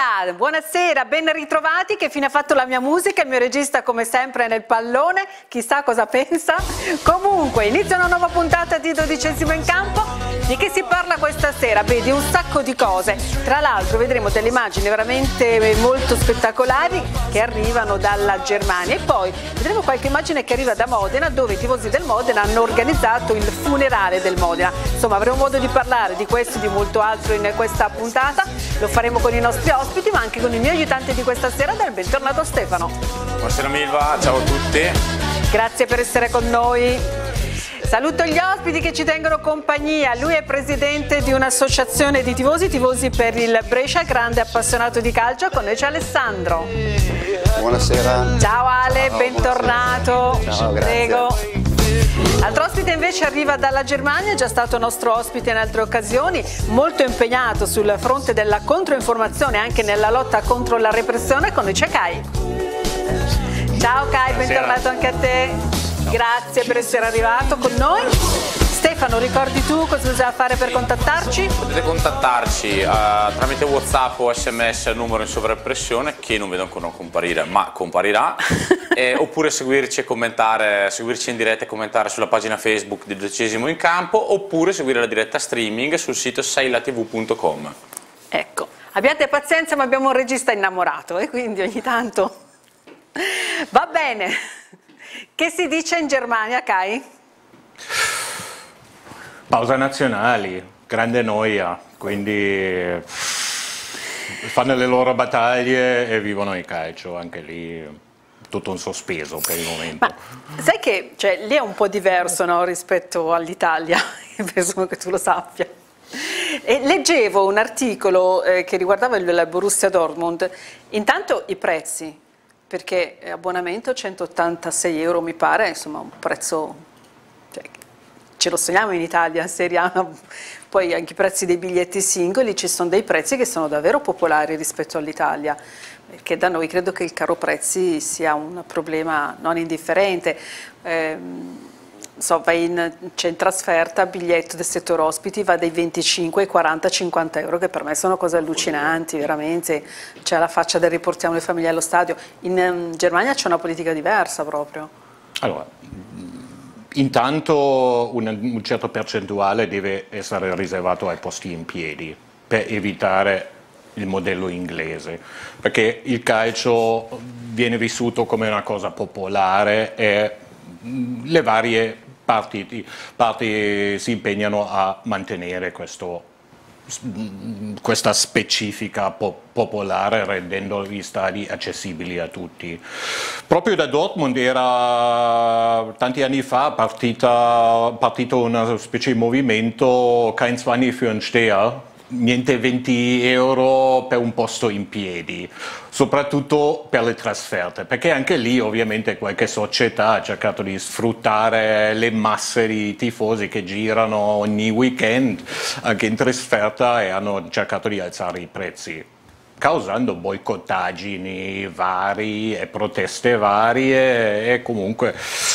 Eccola, buonasera, ben ritrovati. Che fine ha fatto la mia musica? Il mio regista come sempre è nel pallone, chissà cosa pensa. Comunque, inizia una nuova puntata di 12° in campo. Di che si parla questa sera? Beh, di un sacco di cose. Tra l'altro vedremo delle immagini veramente molto spettacolari che arrivano dalla Germania e poi vedremo qualche immagine che arriva da Modena, dove i tifosi del Modena hanno organizzato il funerale del Modena. Insomma, avremo modo di parlare di questo e di molto altro in questa puntata. Lo faremo con i nostri ospiti, ma anche con il mio aiutante di questa sera. Bentornato Stefano. Buonasera Milva, ciao a tutti. Grazie per essere con noi. Saluto gli ospiti che ci tengono compagnia. Lui è presidente di un'associazione di tifosi per il Brescia, grande appassionato di calcio. Con noi c'è Alessandro. Buonasera. Ciao Ale, ciao, bentornato. Ciao, prego. Altro ospite invece arriva dalla Germania, è già stato nostro ospite in altre occasioni, molto impegnato sul fronte della controinformazione, anche nella lotta contro la repressione. Con noi c'è Kai. Ciao Kai, bentornato anche a te. Grazie per essere arrivato con noi. Stefano, ricordi tu cosa bisogna fare per contattarci? Potete contattarci tramite WhatsApp o SMS al numero in sovraimpressione, che non vedo ancora comparire, ma comparirà, oppure seguirci e commentare, seguirci in diretta e commentare sulla pagina Facebook di 12° in campo, oppure seguire la diretta streaming sul sito seilatv.com. Ecco, abbiate pazienza, ma abbiamo un regista innamorato e quindi ogni tanto va bene. Che si dice in Germania, Kai? Pausa nazionali, grande noia, quindi fanno le loro battaglie e vivono il calcio, anche lì tutto un sospeso per il momento. Ma sai che lì è un po' diverso, no, rispetto all'Italia, presumo che tu lo sappia. E leggevo un articolo che riguardava il Borussia Dortmund, intanto i prezzi, perché abbonamento 186 euro mi pare, insomma un prezzo, ce lo sogniamo in Italia, in Serie A, poi anche i prezzi dei biglietti singoli, ci sono dei prezzi che sono davvero popolari rispetto all'Italia, perché da noi credo che il caro prezzi sia un problema non indifferente. Vai in trasferta, biglietto del settore ospiti va dai 25 ai 40-50 euro, che per me sono cose allucinanti, veramente. C'è la faccia del riportiamo le famiglie allo stadio. In Germania c'è una politica diversa proprio. Allora, intanto un certo percentuale deve essere riservato ai posti in piedi per evitare il modello inglese, perché il calcio viene vissuto come una cosa popolare e le varie parti si impegnano a mantenere questa specifica popolare, rendendo gli stadi accessibili a tutti. Proprio da Dortmund era tanti anni fa partito una specie di movimento Kein Zwanni für einen Steher, niente 20 euro per un posto in piedi, soprattutto per le trasferte, perché anche lì ovviamente qualche società ha cercato di sfruttare le masse di tifosi che girano ogni weekend anche in trasferta e hanno cercato di alzare i prezzi, causando boicottaggini vari e proteste varie e comunque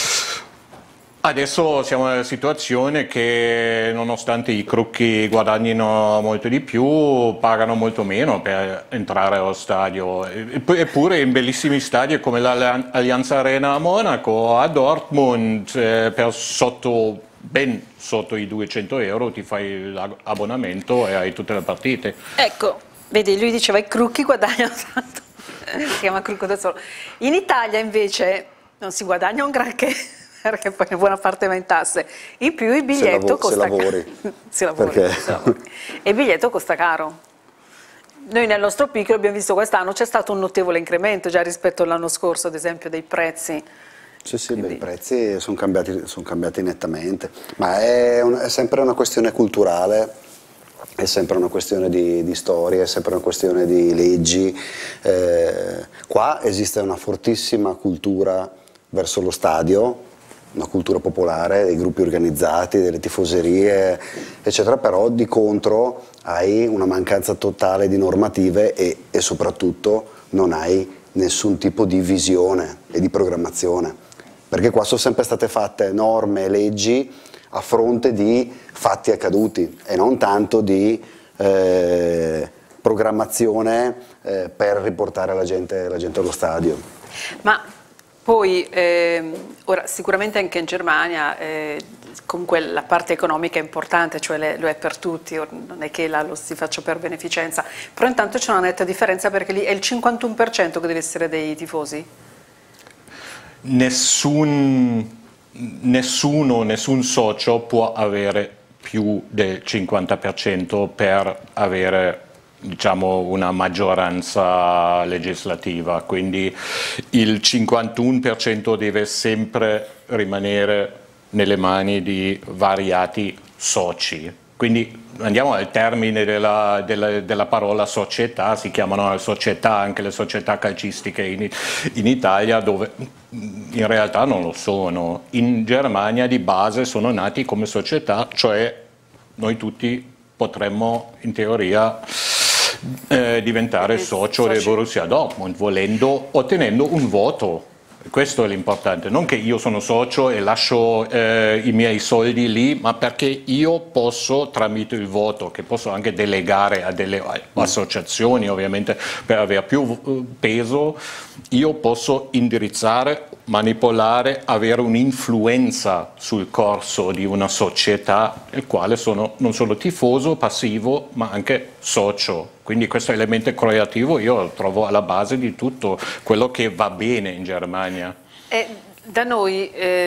adesso siamo nella situazione che nonostante i crocchi guadagnino molto di più, pagano molto meno per entrare allo stadio, eppure in bellissimi stadi come l'Allianz Arena a Monaco, a Dortmund, per ben sotto i 200 euro ti fai l'abbonamento e hai tutte le partite. Ecco, vedi, lui diceva i crocchi guadagnano tanto, si chiama crocco da solo. In Italia invece non si guadagna un granché, perché poi una buona parte va in tasse, in più il biglietto costa caro. Se lavori. E il biglietto costa caro. Noi nel nostro piccolo abbiamo visto quest'anno c'è stato un notevole incremento già rispetto all'anno scorso, ad esempio, dei prezzi. Sì, i prezzi sono cambiati nettamente, ma è sempre una questione culturale, è sempre una questione di storia, è sempre una questione di leggi. Qua esiste una fortissima cultura verso lo stadio, una cultura popolare, dei gruppi organizzati, delle tifoserie, eccetera, però di contro hai una mancanza totale di normative e soprattutto non hai nessun tipo di visione e di programmazione, perché qua sono sempre state fatte norme e leggi a fronte di fatti accaduti e non tanto di programmazione per riportare la gente allo stadio. Ma poi, ora sicuramente anche in Germania comunque la parte economica è importante, cioè lo è per tutti, non è che lo si faccia per beneficenza, però intanto c'è una netta differenza perché lì è il 51% che deve essere dei tifosi? Nessun socio può avere più del 50% per avere, diciamo, una maggioranza legislativa, quindi il 51% deve sempre rimanere nelle mani di variati soci. Quindi andiamo al termine della parola società, si chiamano società anche le società calcistiche in Italia, dove in realtà non lo sono. In Germania di base sono nati come società, cioè noi tutti potremmo in teoria diventare socio del Borussia Dortmund, volendo, ottenendo un voto. Questo è l'importante, non che io sono socio e lascio i miei soldi lì, ma perché io posso, tramite il voto, che posso anche delegare a delle associazioni ovviamente per avere più peso, io posso indirizzare, manipolare, avere un'influenza sul corso di una società, nel quale sono non solo tifoso, passivo, ma anche socio. Quindi questo elemento creativo io lo trovo alla base di tutto quello che va bene in Germania. Da noi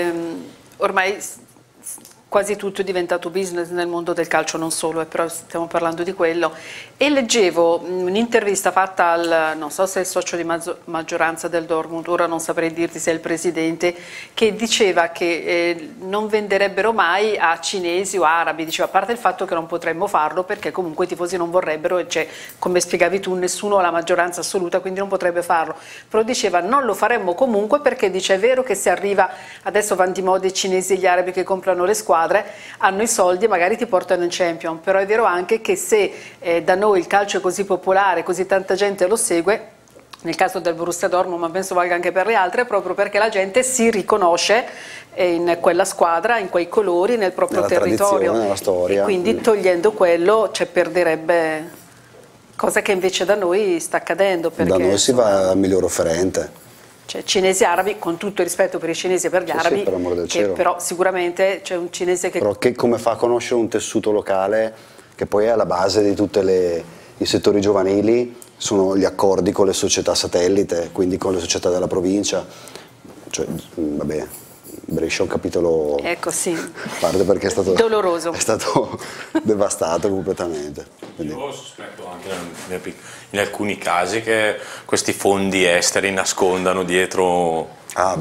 ormai quasi tutto è diventato business nel mondo del calcio, non solo, però stiamo parlando di quello. E leggevo un'intervista fatta al, non so se è il socio di maggioranza del Dortmund, ora non saprei dirti se è il presidente, che diceva che non venderebbero mai a cinesi o arabi, diceva, a parte il fatto che non potremmo farlo perché comunque i tifosi non vorrebbero, e cioè, come spiegavi tu, nessuno ha la maggioranza assoluta, quindi non potrebbe farlo. Però diceva non lo faremmo comunque perché dice è vero che se arriva, adesso vanno di moda i cinesi e gli arabi che comprano le squadre, hanno i soldi e magari ti portano in Champions, però è vero anche che se da noi il calcio è così popolare, così tanta gente lo segue, nel caso del Borussia Dortmund, ma penso valga anche per le altre, proprio perché la gente si riconosce in quella squadra, in quei colori, nel proprio territorio, nella storia. E quindi togliendo quello, cioè, perderebbe, cosa che invece da noi sta accadendo. Perché, da noi si va al miglior offerente. Cioè, cinesi e arabi, con tutto il rispetto per i cinesi e per gli arabi, sì, per amore del che cielo. però sicuramente c'è un cinese che... Però che come fa a conoscere un tessuto locale che poi è alla base di tutti i settori giovanili, sono gli accordi con le società satellite, quindi con le società della provincia, cioè, vabbè, Brescia è un capitolo, ecco, sì, a parte perché è stato doloroso, è stato devastato completamente. Quindi. Io sospetto anche in alcuni casi che questi fondi esteri nascondano dietro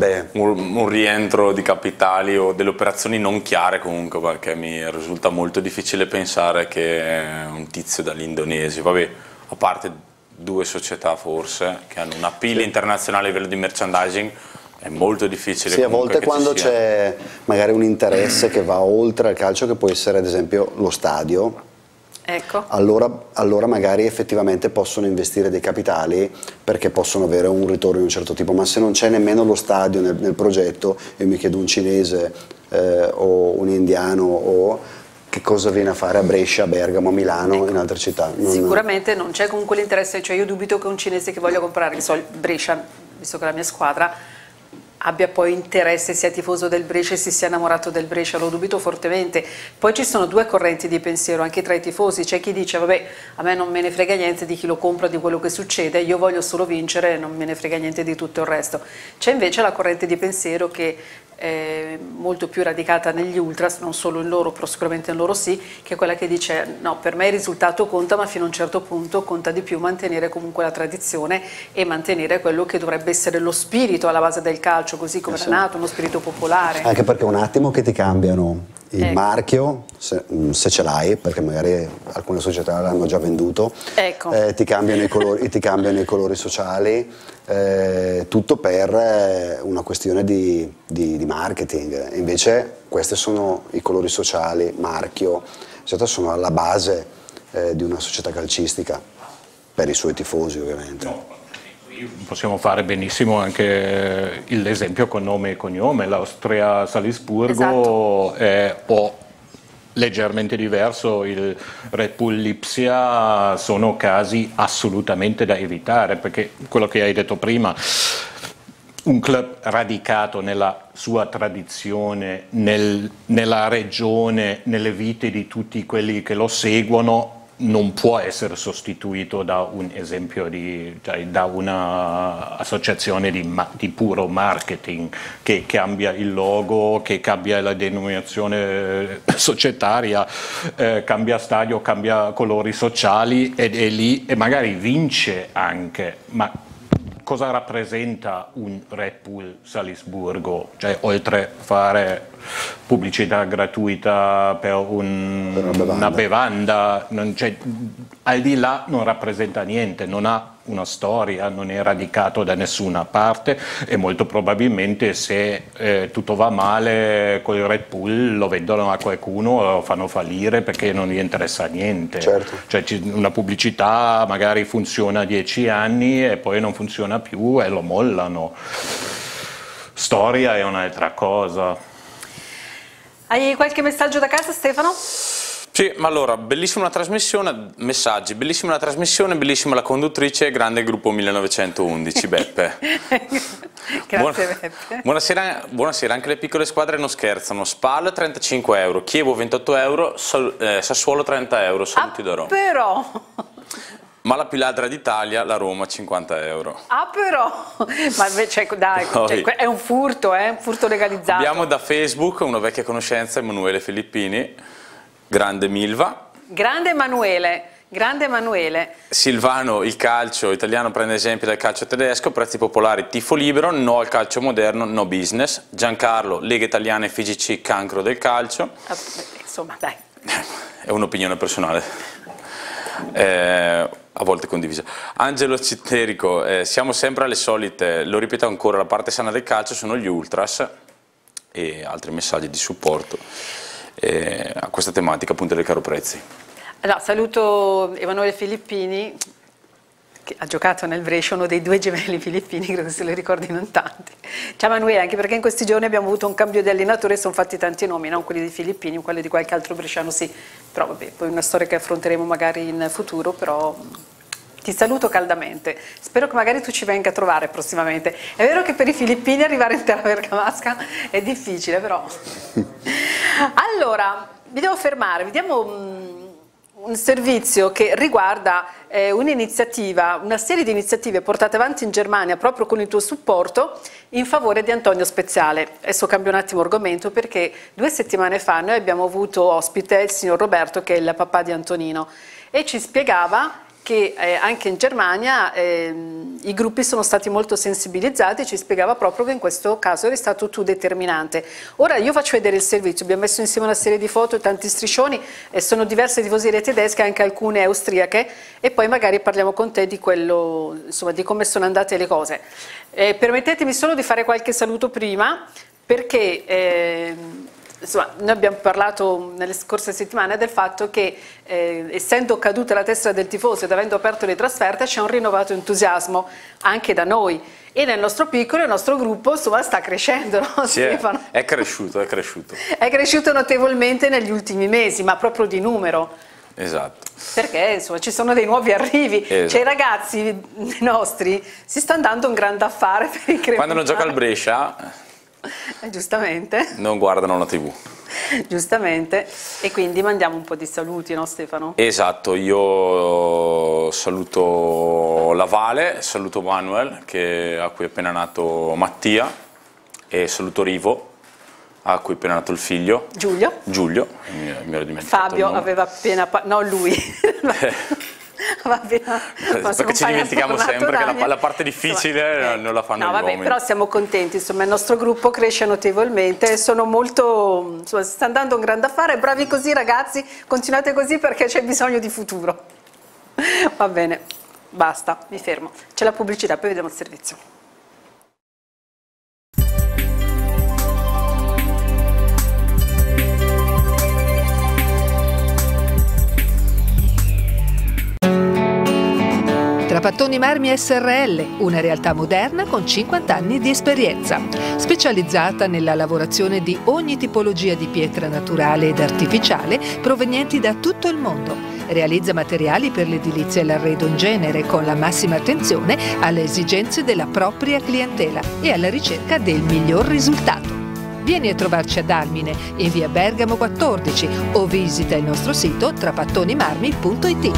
un rientro di capitali o delle operazioni non chiare, comunque, perché mi risulta molto difficile pensare che un tizio dall'Indonesia, vabbè, a parte 2 società forse che hanno un appeal internazionale a livello di merchandising, è molto difficile. Sì, a volte quando c'è magari un interesse che va oltre al calcio, che può essere ad esempio lo stadio, ecco. Allora magari effettivamente possono investire dei capitali perché possono avere un ritorno di un certo tipo, ma se non c'è nemmeno lo stadio nel progetto, io mi chiedo un cinese o un indiano o che cosa viene a fare a Brescia, a Bergamo, a Milano, ecco, in altre città. Sicuramente non c'è comunque l'interesse, cioè io dubito che un cinese che voglia comprare, Brescia, visto che è la mia squadra, abbia poi interesse, sia tifoso del Brescia e si sia innamorato del Brescia, lo dubito fortemente. Poi ci sono 2 correnti di pensiero anche tra i tifosi, c'è chi dice vabbè, a me non me ne frega niente di chi lo compra, di quello che succede, io voglio solo vincere, non me ne frega niente di tutto il resto. C'è invece la corrente di pensiero che è molto più radicata negli ultras, non solo in loro, però sicuramente in loro sì, che è quella che dice no, per me il risultato conta, ma fino a un certo punto conta di più mantenere comunque la tradizione e mantenere quello che dovrebbe essere lo spirito alla base del calcio, così come era nato, uno spirito popolare. Anche perché un attimo che ti cambiano il marchio, se ce l'hai, perché magari alcune società l'hanno già venduto, ecco. Ti cambiano i colori sociali, tutto per una questione di marketing. Invece questi sono i colori sociali, marchio, sono alla base di una società calcistica, per i suoi tifosi ovviamente. No. Possiamo fare benissimo anche l'esempio con nome e cognome, l'Austria Salisburgo, esatto. O leggermente diverso il Red Bull Lipsia, sono casi assolutamente da evitare, perché quello che hai detto prima, un club radicato nella sua tradizione, nella regione, nelle vite di tutti quelli che lo seguono, non può essere sostituito da un esempio da un'associazione di puro marketing che cambia il logo, che cambia la denominazione societaria, cambia stadio, cambia colori sociali ed è lì e magari vince anche, ma cosa rappresenta un Red Bull Salisburgo? Cioè, oltre a fare pubblicità gratuita per una bevanda, al di là non rappresenta niente, non ha una storia, non è radicato da nessuna parte e molto probabilmente se tutto va male con il Red Bull lo vendono a qualcuno o lo fanno fallire perché non gli interessa niente. Certo. Cioè, una pubblicità magari funziona 10 anni e poi non funziona più e lo mollano. Storia è un'altra cosa. Hai qualche messaggio da casa, Stefano? Sì, ma allora, bellissima la trasmissione, messaggi, bellissima la trasmissione, bellissima la conduttrice, grande il gruppo 1911, Beppe. Grazie Beppe. Buonasera, anche le piccole squadre non scherzano, Spal 35 euro, Chievo 28 euro, Sassuolo 30 euro, saluti da Roma. Però... Ma la più ladra d'Italia, la Roma, 50 euro. Ah però, ma invece dai, è un furto legalizzato. Abbiamo da Facebook una vecchia conoscenza, Emanuele Filippini, grande Milva. Grande Emanuele. Silvano, il calcio italiano prende esempio dal calcio tedesco, prezzi popolari, tifo libero, no al calcio moderno, no business. Giancarlo, Lega Italiana e FIGC, cancro del calcio. Insomma, dai. È un'opinione personale. A volte condivisa. Angelo Citterico, siamo sempre alle solite, lo ripeto ancora, la parte sana del calcio sono gli ultras e altri messaggi di supporto a questa tematica appunto del caro prezzi. Allora, saluto Emanuele Filippini che ha giocato nel Brescia, uno dei due gemelli filippini, credo se lo ricordino in tanti. Ciao Emanuele, anche perché in questi giorni abbiamo avuto un cambio di allenatore e sono fatti tanti nomi, non quelli dei filippini, quelli di qualche altro bresciano sì, però vabbè, poi una storia che affronteremo magari in futuro, però ti saluto caldamente, spero che magari tu ci venga a trovare prossimamente. È vero che per i filippini arrivare in terra bergamasca è difficile, però. Allora, vi devo fermare, vediamo un servizio che riguarda un'iniziativa, una serie di iniziative portate avanti in Germania proprio con il tuo supporto in favore di Antonio Speziale. Adesso cambio un attimo argomento perché 2 settimane fa noi abbiamo avuto ospite il signor Roberto che è il papà di Antonino e ci spiegava che anche in Germania i gruppi sono stati molto sensibilizzati, ci spiegava proprio che in questo caso eri stato tu determinante. Ora io faccio vedere il servizio, abbiamo messo insieme una serie di foto e tanti striscioni, sono diverse tifoserie tedesche, anche alcune austriache, e poi magari parliamo con te di quello, insomma, di come sono andate le cose. Permettetemi solo di fare qualche saluto prima, perché insomma, noi abbiamo parlato nelle scorse settimane del fatto che essendo caduta la testa del tifoso ed avendo aperto le trasferte c'è un rinnovato entusiasmo anche da noi e nel nostro piccolo, il nostro gruppo insomma sta crescendo, no, sì, Stefano? È cresciuto. È cresciuto notevolmente negli ultimi mesi, ma proprio di numero. Esatto. Perché insomma ci sono dei nuovi arrivi, esatto. Cioè i ragazzi nostri si stanno dando un grande affare per i cremonesi. Quando non gioca al Brescia... Giustamente. Non guardano la TV. Giustamente. E quindi mandiamo un po' di saluti, no Stefano? Esatto, io saluto la Vale, saluto Manuel, a cui è appena nato Mattia, e saluto Rivo, a cui è appena nato il figlio. Giulio, mi ero dimenticato. Fabio aveva appena... no, lui. Perché ci dimentichiamo sempre che la parte difficile non la fanno gli uomini. Però siamo contenti, insomma il nostro gruppo cresce notevolmente e sono molto, insomma, si sta andando un grande affare, bravi così ragazzi, continuate così perché c'è bisogno di futuro. Va bene, basta, mi fermo, c'è la pubblicità, poi vediamo il servizio. Tra Trapattoni Marmi SRL, una realtà moderna con 50 anni di esperienza, specializzata nella lavorazione di ogni tipologia di pietra naturale ed artificiale provenienti da tutto il mondo. Realizza materiali per l'edilizia e l'arredo in genere con la massima attenzione alle esigenze della propria clientela e alla ricerca del miglior risultato. Vieni a trovarci ad Almine, in via Bergamo 14 o visita il nostro sito trapattonimarmi.it.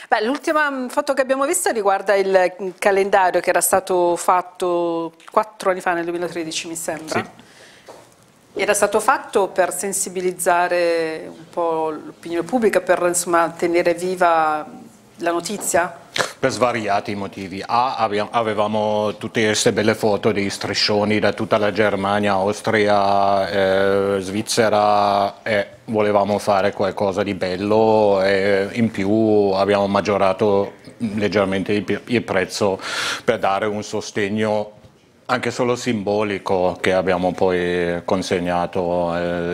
Beh, l'ultima foto che abbiamo visto riguarda il calendario che era stato fatto 4 anni fa, nel 2013 mi sembra. Sì. Era stato fatto per sensibilizzare un po' l'opinione pubblica, per insomma tenere viva la notizia? Per svariati motivi. Avevamo tutte queste belle foto di striscioni da tutta la Germania, Austria, Svizzera, e volevamo fare qualcosa di bello, e in più abbiamo maggiorato leggermente il prezzo per dare un sostegno anche solo simbolico, che abbiamo poi consegnato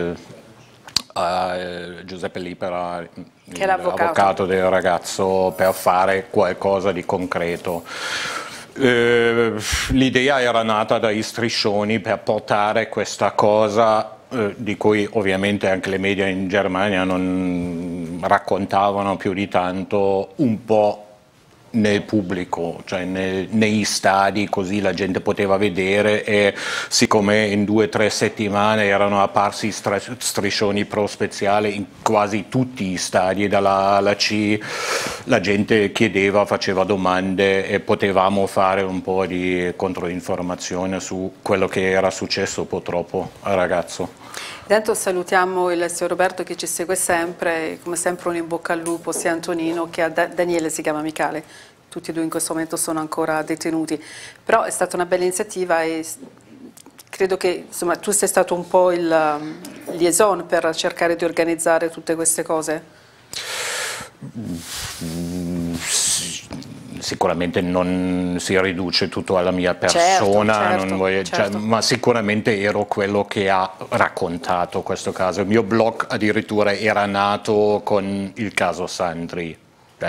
a Giuseppe Lipera, che era l'avvocato del ragazzo, per fare qualcosa di concreto. L'idea era nata dai striscioni per portare questa cosa, di cui ovviamente anche le media in Germania non raccontavano più di tanto, un po' nel pubblico, cioè negli stadi, così la gente poteva vedere, e siccome in 2 o 3 settimane erano apparsi striscioni pro Speziale in quasi tutti gli stadi, dalla A alla C, la gente chiedeva, faceva domande e potevamo fare un po' di controinformazione su quello che era successo purtroppo al ragazzo. Intanto salutiamo il signor Roberto che ci segue sempre, come sempre un in bocca al lupo sia a Antonino che a Daniele, si chiama Michele, tutti e due in questo momento sono ancora detenuti, però è stata una bella iniziativa e credo che insomma, tu sei stato un po' il liaison per cercare di organizzare tutte queste cose. Sicuramente non si riduce tutto alla mia persona, certo. ma sicuramente ero quello che ha raccontato questo caso. Il mio blog addirittura era nato con il caso Sandri.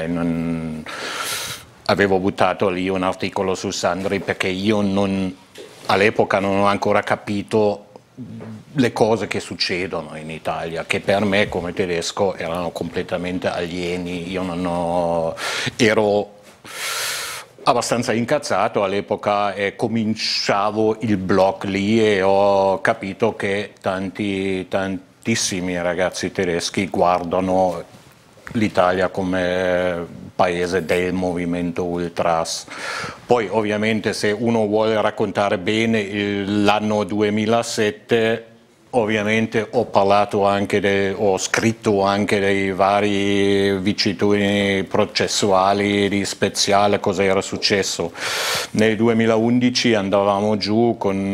Avevo buttato lì un articolo su Sandri perché io all'epoca non ho ancora capito le cose che succedono in Italia, che per me come tedesco erano completamente alieni. Io ero abbastanza incazzato all'epoca e cominciavo il blog lì, e ho capito che tantissimi ragazzi tedeschi guardano l'Italia come paese del movimento ultras. Poi ovviamente se uno vuole raccontare bene l'anno 2007, ovviamente ho scritto anche dei vari vicissitudini processuali di Speziale, cosa era successo. Nel 2011 andavamo giù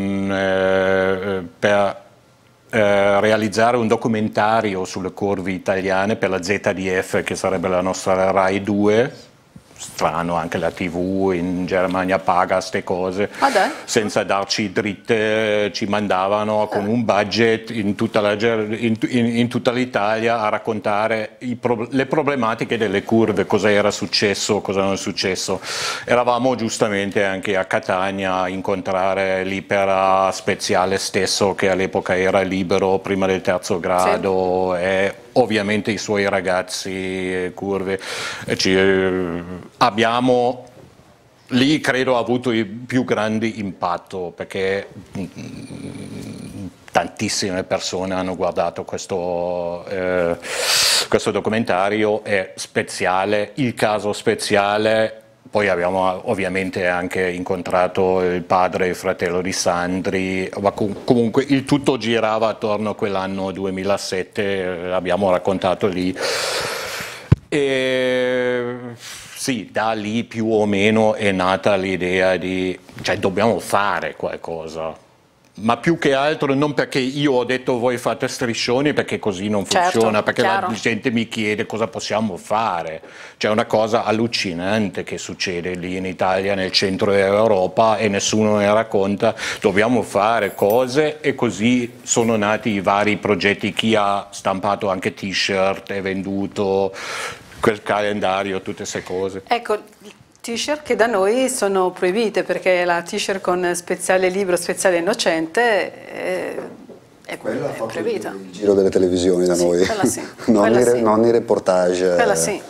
per realizzare un documentario sulle curve italiane per la ZDF, che sarebbe la nostra Rai 2. Strano, anche la TV in Germania paga ste cose, senza darci dritte, ci mandavano con un budget in tutta l'Italia a raccontare le problematiche delle curve, cosa era successo, cosa non è successo. Eravamo giustamente anche a Catania a incontrare l'Ipera Speziale stesso, che all'epoca era libero prima del 3° grado, e ovviamente i suoi ragazzi curve. Abbiamo lì, credo, avuto il più grande impatto, perché tantissime persone hanno guardato questo documentario. È Speziale, il caso Speziale. Poi abbiamo ovviamente anche incontrato il padre e il fratello di Sandri, ma comunque il tutto girava attorno a quell'anno 2007, abbiamo raccontato lì. E sì, da lì più o meno è nata l'idea cioè dobbiamo fare qualcosa. Ma più che altro non perché io ho detto voi fate striscioni, perché così non funziona, perché la gente mi chiede cosa possiamo fare. C'è una cosa allucinante che succede lì in Italia, nel centro dell'Europa, e nessuno ne racconta. Dobbiamo fare cose, e così sono nati i vari progetti. Chi ha stampato anche t-shirt e venduto quel calendario, tutte queste cose. Ecco, t-shirt che da noi sono proibite, perché la t-shirt con Speziale libero, Speziale innocente è proibita. Il giro delle televisioni da noi, quella sì. non i reportage. Quella sì,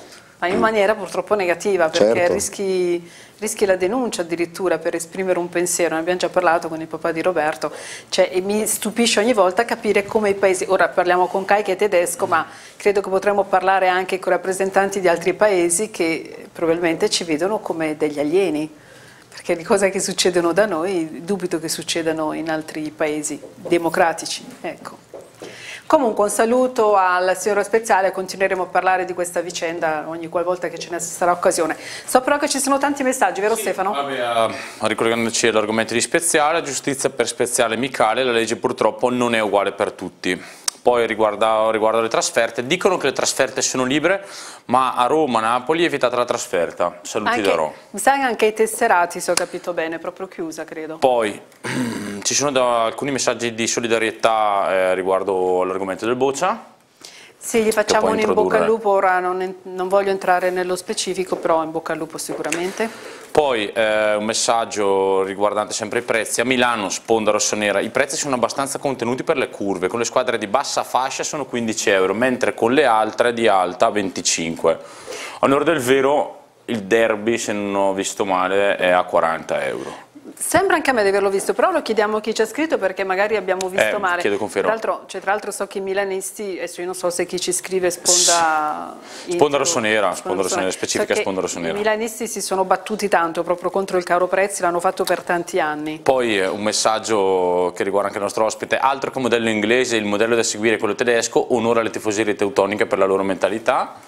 Ma in maniera purtroppo negativa, perché Certo. rischi la denuncia addirittura per esprimere un pensiero. Ne abbiamo già parlato con il papà di Roberto, cioè, e mi stupisce ogni volta capire come i paesi, ora parliamo con Kai che è tedesco, ma credo che potremmo parlare anche con rappresentanti di altri paesi che probabilmente ci vedono come degli alieni, perché le cose che succedono da noi dubito che succedano in altri paesi democratici, ecco. Comunque un saluto al signor Speziale, continueremo a parlare di questa vicenda ogni qualvolta che ce ne sarà occasione. So però che ci sono tanti messaggi, vero Stefano? Vabbè, ricollegandoci all'argomento di Speziale, giustizia per Speziale Micale, la legge purtroppo non è uguale per tutti. Poi riguardo le trasferte, dicono che le trasferte sono libere, ma a Roma, Napoli è vietata la trasferta. Saluti da Roma. Mi sa che anche i tesserati, se ho capito bene, proprio chiusa credo. Poi ci sono alcuni messaggi di solidarietà riguardo l'argomento del Boccia. Sì, gli facciamo un in bocca introdurre. al lupo, ora non voglio entrare nello specifico, però in bocca al lupo sicuramente. Poi un messaggio riguardante sempre i prezzi. A Milano, sponda rossonera, i prezzi sono abbastanza contenuti per le curve, con le squadre di bassa fascia sono 15 euro, mentre con le altre di alta 25. A onore del vero, il derby, se non ho visto male, è a 40 euro. Sembra anche a me di averlo visto, però lo chiediamo a chi ci ha scritto perché magari abbiamo visto male. Chiedo conferma. Tra l'altro so che i milanisti, adesso io non so se chi ci scrive sponda rossonera, specifica sponda rossonera. I milanisti si sono battuti tanto proprio contro il caro prezzi, l'hanno fatto per tanti anni. Poi un messaggio che riguarda anche il nostro ospite, altro che modello inglese, il modello da seguire è quello tedesco, onore alle tifoserie teutoniche per la loro mentalità.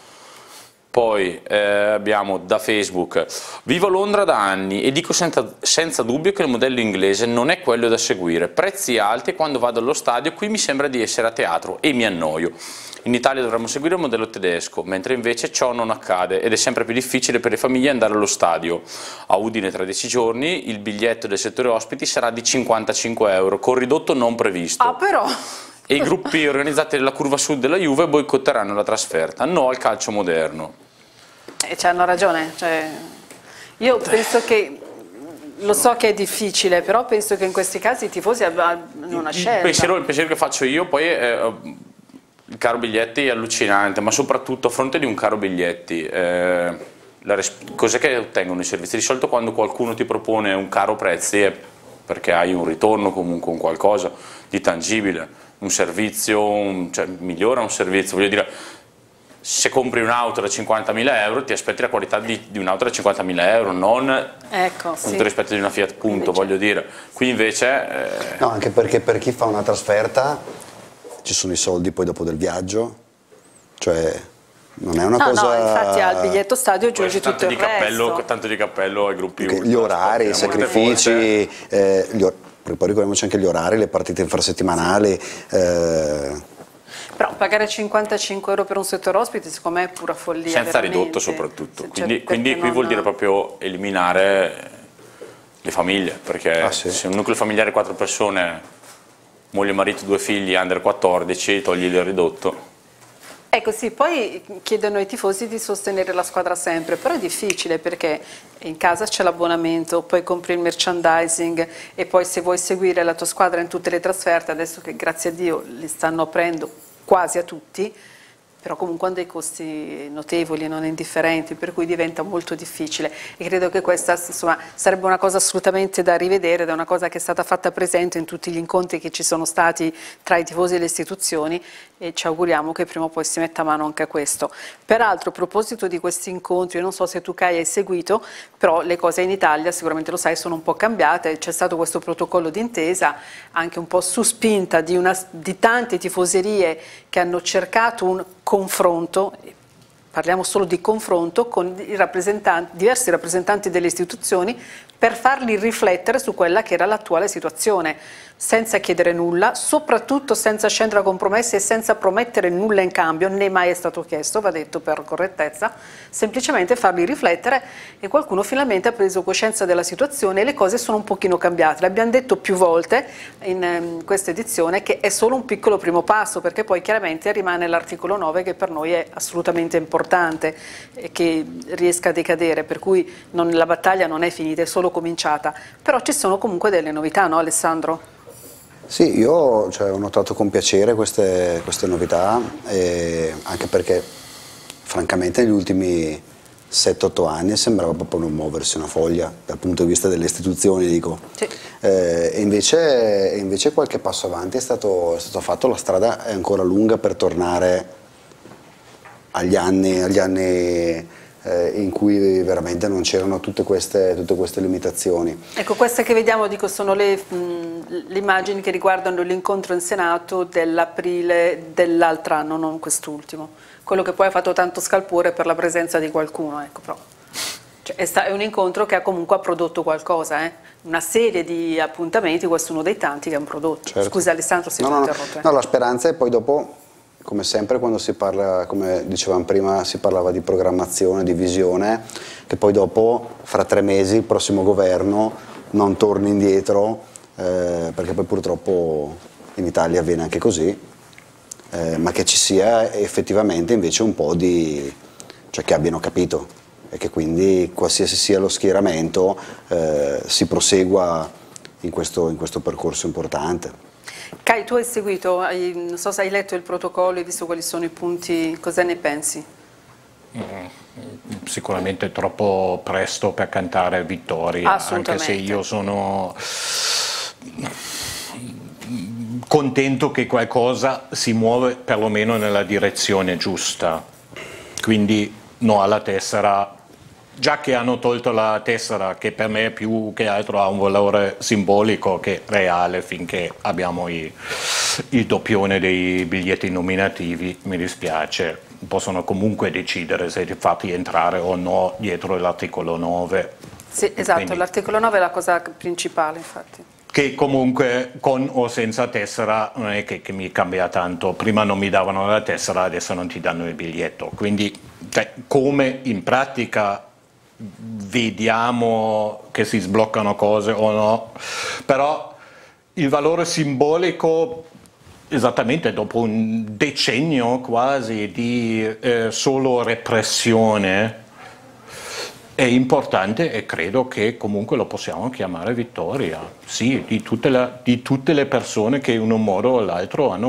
Poi abbiamo da Facebook, vivo a Londra da anni e dico senza dubbio che il modello inglese non è quello da seguire, prezzi alti e quando vado allo stadio qui mi sembra di essere a teatro e mi annoio. In Italia dovremmo seguire il modello tedesco, mentre invece ciò non accade ed è sempre più difficile per le famiglie andare allo stadio. A Udine tra 10 giorni il biglietto del settore ospiti sarà di 55 euro, con ridotto non previsto. Ah però! E i gruppi organizzati nella curva sud della Juve boicotteranno la trasferta, no al calcio moderno. E hanno ragione, cioè, io penso che, lo so che è difficile, però penso che in questi casi i tifosi abbiano una scelta. Il pensiero che faccio io poi è, il caro biglietti è allucinante, ma soprattutto a fronte di un caro biglietti, cos'è che ottengono i servizi? Di solito quando qualcuno ti propone un caro prezzi è perché hai un ritorno, comunque un qualcosa di tangibile, un servizio, cioè migliora un servizio, voglio dire. Se compri un'auto da 50.000 euro ti aspetti la qualità di un'auto da 50.000 euro, non tutto rispetto di una Fiat Punto, voglio dire. Qui invece... No, anche perché per chi fa una trasferta ci sono i soldi poi dopo del viaggio, cioè non è una cosa... No, infatti al biglietto stadio aggiungi tutto il resto. Tanto di cappello ai gruppi... Gli orari, i sacrifici, poi ricordiamoci anche gli orari, le partite infrasettimanali... Però pagare 55 euro per un settore ospite secondo me è pura follia. Senza veramente. ridotto soprattutto, Cioè, quindi qui vuol dire proprio eliminare le famiglie, perché se un nucleo familiare 4 persone, moglie, marito, 2 figli, under 14, togli il ridotto. Ecco sì, poi chiedono ai tifosi di sostenere la squadra sempre, però è difficile perché in casa c'è l'abbonamento, poi compri il merchandising e poi se vuoi seguire la tua squadra in tutte le trasferte, adesso che grazie a Dio li stanno aprendo quasi a tutti, però comunque hanno dei costi notevoli e non indifferenti, per cui diventa molto difficile e credo che questa insomma, sarebbe una cosa assolutamente da rivedere, ed è una cosa che è stata fatta presente in tutti gli incontri che ci sono stati tra i tifosi e le istituzioni e ci auguriamo che prima o poi si metta mano anche a questo. Peraltro a proposito di questi incontri, io non so se tu Kai hai seguito, però le cose in Italia sicuramente lo sai sono un po' cambiate, c'è stato questo protocollo d'intesa anche un po' su spinta di tante tifoserie che hanno cercato un confronto, parliamo solo di confronto, con diversi rappresentanti delle istituzioni per farli riflettere su quella che era l'attuale situazione, senza chiedere nulla, soprattutto senza scendere a compromessi e senza promettere nulla in cambio, né mai è stato chiesto, va detto per correttezza, semplicemente farli riflettere e qualcuno finalmente ha preso coscienza della situazione e le cose sono un pochino cambiate. L'abbiamo detto più volte in questa edizione che è solo un piccolo primo passo, perché poi chiaramente rimane l'articolo 9 che per noi è assolutamente importante e che riesca a decadere, per cui la battaglia non è finita, è solo cominciata, però ci sono comunque delle novità, no Alessandro? Sì, io ho notato con piacere queste novità, anche perché francamente negli ultimi 7-8 anni sembrava proprio non muoversi una foglia dal punto di vista delle istituzioni, dico. Sì. E invece qualche passo avanti è stato fatto, la strada è ancora lunga per tornare agli anni in cui veramente non c'erano tutte queste limitazioni. Ecco, queste che vediamo, dico, sono le immagini che riguardano l'incontro in Senato dell'aprile dell'altro anno, non quest'ultimo. Quello che poi ha fatto tanto scalpore per la presenza di qualcuno, ecco, però. Cioè, è un incontro che comunque ha prodotto qualcosa, una serie di appuntamenti, questo è uno dei tanti che hanno prodotto. Certo. Scusa Alessandro, si è interrotto. No, la speranza è poi dopo, come sempre quando si parla, come dicevamo prima, si parlava di programmazione, di visione, che poi dopo, fra 3 mesi, il prossimo governo non torni indietro, perché poi purtroppo in Italia avviene anche così, ma che ci sia effettivamente invece un po' cioè che abbiano capito e che quindi qualsiasi sia lo schieramento si prosegua in questo percorso importante. Kai, tu hai seguito, non so se hai letto il protocollo e visto quali sono i punti, cosa ne pensi? Sicuramente troppo presto per cantare vittoria, anche se io sono contento che qualcosa si muove perlomeno nella direzione giusta, quindi no alla tessera. Già che hanno tolto la tessera, che per me più che altro ha un valore simbolico che reale, finché abbiamo il doppione dei biglietti nominativi, mi dispiace, possono comunque decidere se farti entrare o no dietro l'articolo 9. Sì, esatto, l'articolo 9 è la cosa principale, infatti. Che comunque con o senza tessera non è che mi cambia tanto, prima non mi davano la tessera, adesso non ti danno il biglietto, quindi come in pratica vediamo che si sbloccano cose o no, però il valore simbolico, esattamente dopo un decennio quasi di solo repressione, è importante e credo che comunque lo possiamo chiamare vittoria, sì, di tutte le persone che in un modo o l'altro hanno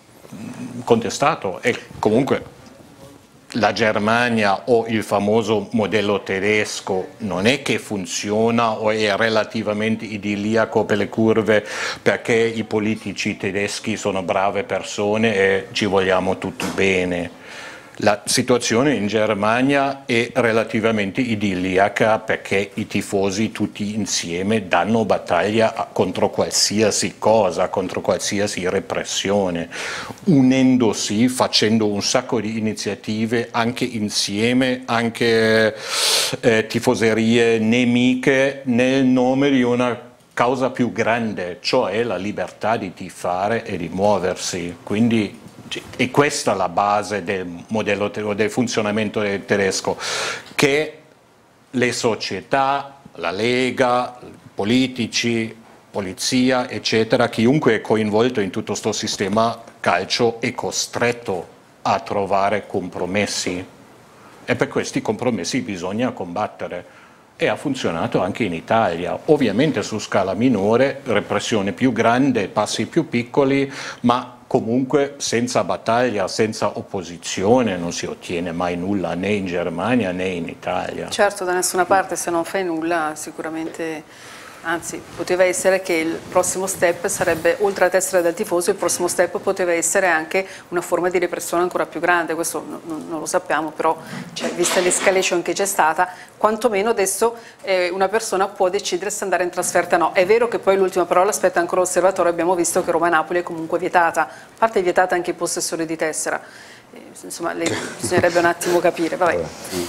contestato. E comunque la Germania o il famoso modello tedesco non è che funziona o è relativamente idilliaco per le curve perché i politici tedeschi sono brave persone e ci vogliamo tutti bene. La situazione in Germania è relativamente idilliaca perché i tifosi tutti insieme danno battaglia contro qualsiasi cosa, contro qualsiasi repressione, unendosi, facendo un sacco di iniziative anche insieme, anche tifoserie nemiche nel nome di una causa più grande, cioè la libertà di tifare e di muoversi. Quindi e questa è la base del modello del funzionamento tedesco, che le società, la Lega, politici, polizia, eccetera, chiunque è coinvolto in tutto questo sistema calcio è costretto a trovare compromessi e per questi compromessi bisogna combattere. E ha funzionato anche in Italia, ovviamente su scala minore, repressione più grande, passi più piccoli, ma comunque senza battaglia, senza opposizione non si ottiene mai nulla né in Germania né in Italia. Certo, da nessuna parte, se non fai nulla sicuramente, anzi poteva essere che il prossimo step sarebbe, oltre alla tessera del tifoso, il prossimo step poteva essere anche una forma di repressione ancora più grande, questo non lo sappiamo, però vista l'escalation che c'è stata, quantomeno adesso una persona può decidere se andare in trasferta o no. È vero che poi l'ultima parola aspetta ancora l'osservatore, abbiamo visto che Roma-Napoli è comunque vietata, a parte è vietata anche i possessori di tessera, insomma bisognerebbe un attimo capire, vabbè.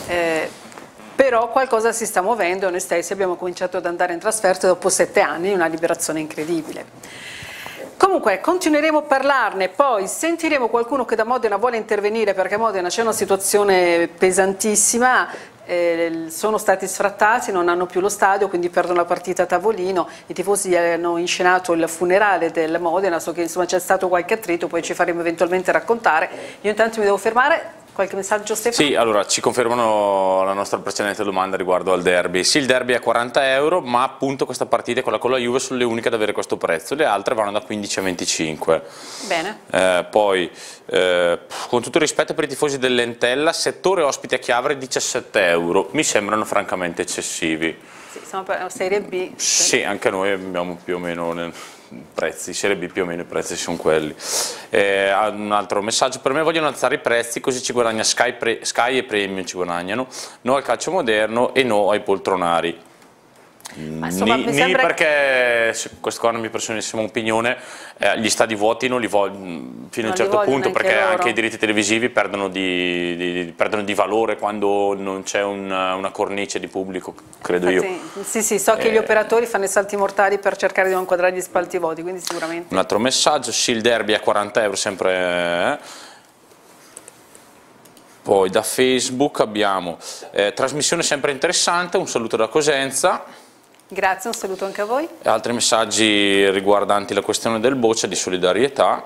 Però qualcosa si sta muovendo, noi stessi abbiamo cominciato ad andare in trasferta dopo 7 anni, una liberazione incredibile. Comunque continueremo a parlarne, poi sentiremo qualcuno che da Modena vuole intervenire perché a Modena c'è una situazione pesantissima, sono stati sfrattati, non hanno più lo stadio, quindi perdono la partita a tavolino, i tifosi hanno inscenato il funerale del Modena, so che insomma c'è stato qualche attrito, poi ci faremo eventualmente raccontare. Io intanto mi devo fermare. qualche messaggio, Stefano? Sì, allora ci confermano la nostra precedente domanda riguardo al derby. Sì, il derby è a 40 euro, ma appunto questa partita, quella con la Juve, sono le uniche ad avere questo prezzo, le altre vanno da 15 a 25. Bene. Poi, con tutto il rispetto per i tifosi dell'Entella, settore ospiti a Chiavari 17 euro, mi sembrano francamente eccessivi. Sì, siamo per Serie B. Sì, anche noi abbiamo più o meno prezzi, Serie B più o meno i prezzi sono quelli. Un altro messaggio: per me vogliono alzare i prezzi così ci guadagna Sky e Premium, ci guadagnano, no al calcio moderno e no ai poltronari. Insomma, mi sembra... perché questa qua è una mia personalissima opinione, gli stadi vuoti non li voglio fino a un certo punto, perché loro. Anche i diritti televisivi perdono di valore quando non c'è una cornice di pubblico, credo. Infatti, io. Sì, so che gli operatori fanno i salti mortali per cercare di non inquadrare gli spalti vuoti, quindi sicuramente. Un altro messaggio: sì, il derby a 40 euro sempre. Poi da Facebook abbiamo trasmissione sempre interessante, un saluto da Cosenza. Grazie, un saluto anche a voi. Altri messaggi riguardanti la questione del boccia, di solidarietà.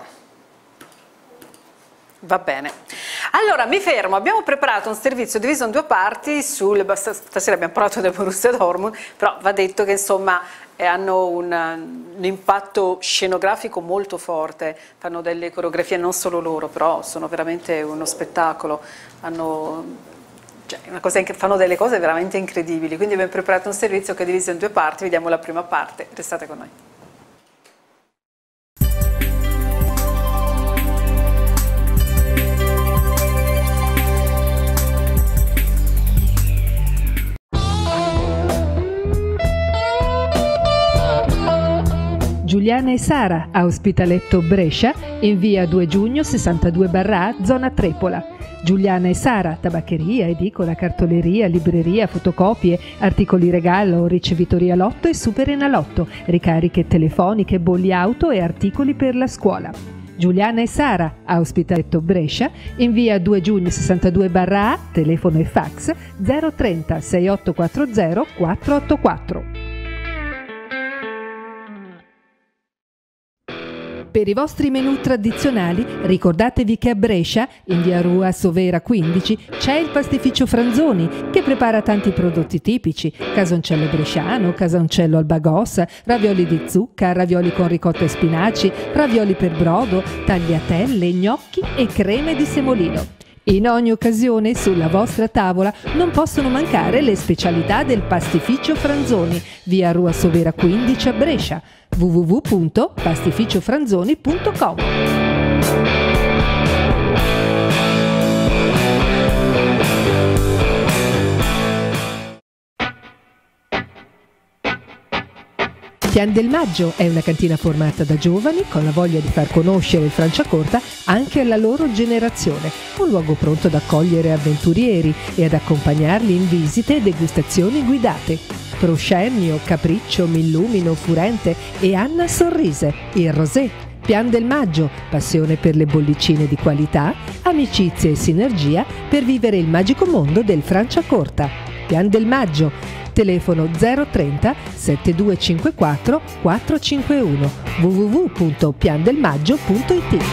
Va bene. Allora, mi fermo. Abbiamo preparato un servizio diviso in due parti. Stasera abbiamo parlato del Borussia Dortmund, però va detto che insomma hanno un impatto scenografico molto forte, fanno delle coreografie non solo loro, però sono veramente uno spettacolo. Fanno delle cose veramente incredibili, quindi abbiamo preparato un servizio che è diviso in due parti, vediamo la prima parte, restate con noi. Giuliana e Sara a Ospitaletto Brescia, in via 2 Giugno 62/A, zona Trepola. Giuliana e Sara, tabaccheria, edicola, cartoleria, libreria, fotocopie, articoli regalo, ricevitoria lotto e super enalotto, ricariche telefoniche, bolli auto e articoli per la scuola. Giuliana e Sara a Ospitaletto Brescia, in via 2 Giugno 62/A, telefono e fax 030 6840 484. Per i vostri menù tradizionali ricordatevi che a Brescia, in via Rua Sovera 15, c'è il Pastificio Franzoni che prepara tanti prodotti tipici: casoncello bresciano, casoncello al bagossa, ravioli di zucca, ravioli con ricotta e spinaci, ravioli per brodo, tagliatelle, gnocchi e creme di semolino. In ogni occasione sulla vostra tavola non possono mancare le specialità del Pastificio Franzoni, via Rua Sovera 15 a Brescia, www.pastificiofranzoni.com. Pian del Maggio è una cantina formata da giovani con la voglia di far conoscere il Franciacorta anche alla loro generazione, un luogo pronto ad accogliere avventurieri e ad accompagnarli in visite e degustazioni guidate. Proscenio, Capriccio, Millumino, Furente e Anna Sorrise, il Rosé. Pian del Maggio, passione per le bollicine di qualità, amicizia e sinergia per vivere il magico mondo del Franciacorta. Pian del Maggio, telefono 030 7254 451, www.piandelmaggio.it.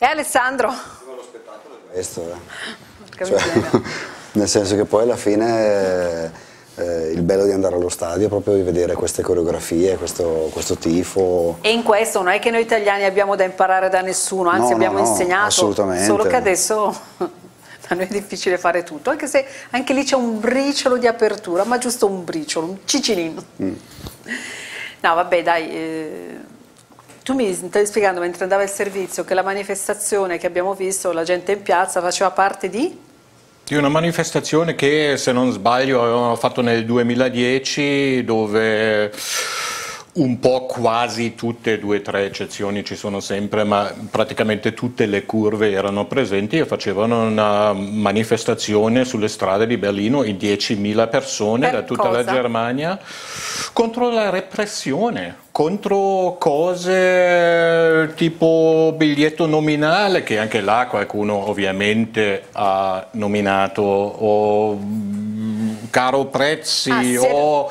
E Alessandro? Lo spettacolo è questo, cioè, nel senso che poi alla fine il bello di andare allo stadio è proprio di vedere queste coreografie, questo tifo. E in questo non è che noi italiani abbiamo da imparare da nessuno, anzi No, abbiamo no, insegnato, assolutamente. solo che adesso a noi è difficile fare tutto, anche se anche lì c'è un briciolo di apertura, ma giusto un briciolo, un cicilino. No vabbè dai, tu mi stavi spiegando mentre andava il servizio che la manifestazione che abbiamo visto, la gente in piazza, faceva parte di una manifestazione che, se non sbaglio, avevano fatto nel 2010, dove un po' quasi tutte, 2 o 3 eccezioni ci sono sempre, ma praticamente tutte le curve erano presenti e facevano una manifestazione sulle strade di Berlino in 10.000 persone da tutta la Germania contro la repressione, contro cose tipo biglietto nominale, che anche là qualcuno ovviamente ha nominato, o caro prezzi, o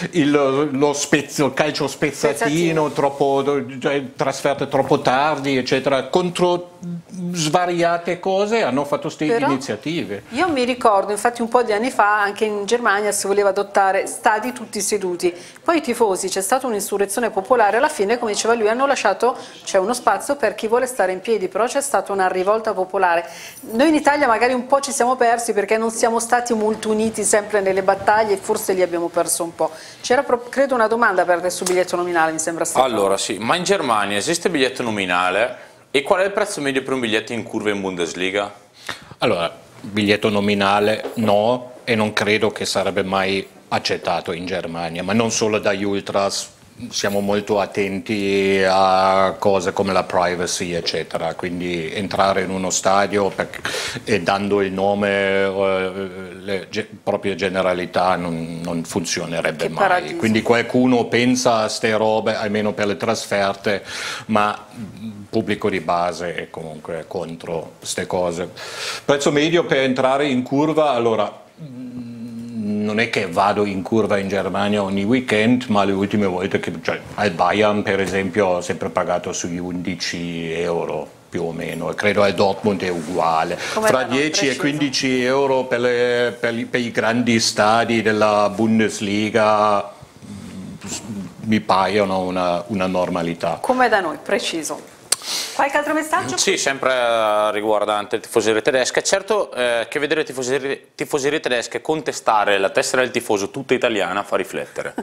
il calcio spezzatino, trasferte troppo tardi, eccetera, contro svariate cose hanno fatto iniziative. Io mi ricordo, infatti un po' di anni fa, anche in Germania si voleva adottare stadi tutti seduti, poi i tifosi, c'è stata un'insurrezione popolare, alla fine, come diceva lui, hanno lasciato, c'è uno spazio per chi vuole stare in piedi, però c'è stata una rivolta popolare. Noi in Italia magari un po' ci siamo persi perché non siamo stati molto uniti sempre nelle battaglie e forse lì abbiamo perso un po'. C'era credo una domanda per adesso biglietto nominale, mi sembra stato. Allora sì, ma in Germania esiste biglietto nominale? E qual è il prezzo medio per un biglietto in curva in Bundesliga? Allora, biglietto nominale no, e non credo che sarebbe mai accettato in Germania, ma non solo dagli ultras. Siamo molto attenti a cose come la privacy, eccetera, quindi entrare in uno stadio e dando il nome, le proprie generalità non funzionerebbe mai. Paradiso. Quindi qualcuno pensa a ste robe, almeno per le trasferte, ma il pubblico di base è comunque contro queste cose. Prezzo medio per entrare in curva, allora non è che vado in curva in Germania ogni weekend, ma le ultime volte che al Bayern per esempio ho sempre pagato sugli 11 euro più o meno, e credo al Dortmund è uguale. Fra 10 e 15 euro per i grandi stadi della Bundesliga mi paiono una normalità. Come da noi, preciso. Qualche altro messaggio? Sì, sempre riguardante le tifoserie tedesche. Certo che vedere tifoserie tedesche contestare la tessera del tifoso tutta italiana fa riflettere.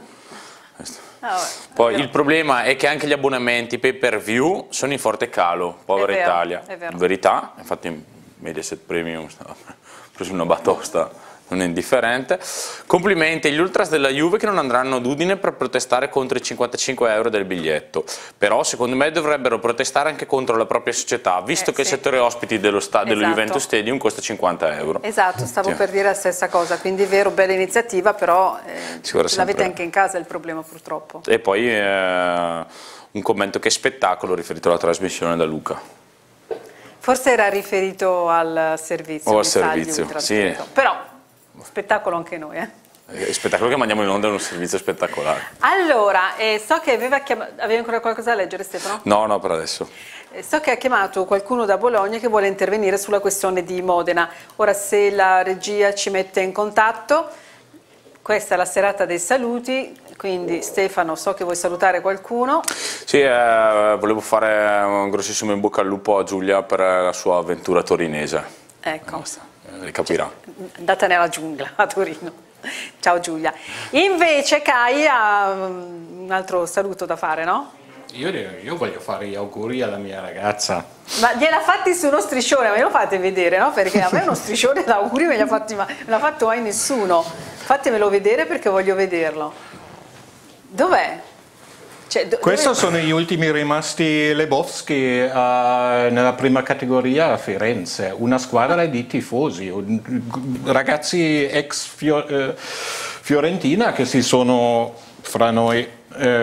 Poi il problema è che anche gli abbonamenti pay per view sono in forte calo, povera Italia. In verità, infatti Mediaset Premium ha preso una batosta non è indifferente. Complimenti agli ultras della Juve che non andranno ad Udine per protestare contro i 55 euro del biglietto, però secondo me dovrebbero protestare anche contro la propria società, visto che il settore ospiti dello Juventus Stadium costa 50 euro. Esatto, stavo per dire la stessa cosa, quindi è vero, bella iniziativa, però l'avete anche in casa il problema purtroppo. E poi un commento che è spettacolo riferito alla trasmissione da Luca. Forse era riferito al servizio. O al servizio, sì. Però spettacolo anche noi, Spettacolo che mandiamo in onda è un servizio spettacolare. Allora, so che avevi ancora qualcosa da leggere, Stefano? No, per adesso. So che ha chiamato qualcuno da Bologna che vuole intervenire sulla questione di Modena. Ora, se la regia ci mette in contatto, questa è la serata dei saluti, quindi Stefano, so che vuoi salutare qualcuno. Sì, volevo fare un grossissimo in bocca al lupo a Giulia per la sua avventura torinese. Ecco. Capirà. Andata nella giungla a Torino. Ciao Giulia. Invece Kai ha un altro saluto da fare, no? Io voglio fare gli auguri alla mia ragazza. Ma gliel'ha fatti su uno striscione, me lo fate vedere, no? Perché a me uno striscione da auguri non l'ha fatto mai nessuno. Fatemelo vedere perché voglio vederlo. Dov'è? Questi sono gli ultimi rimasti Lebowski nella prima categoria a Firenze, una squadra di tifosi, ragazzi ex Fiorentina che si sono fra noi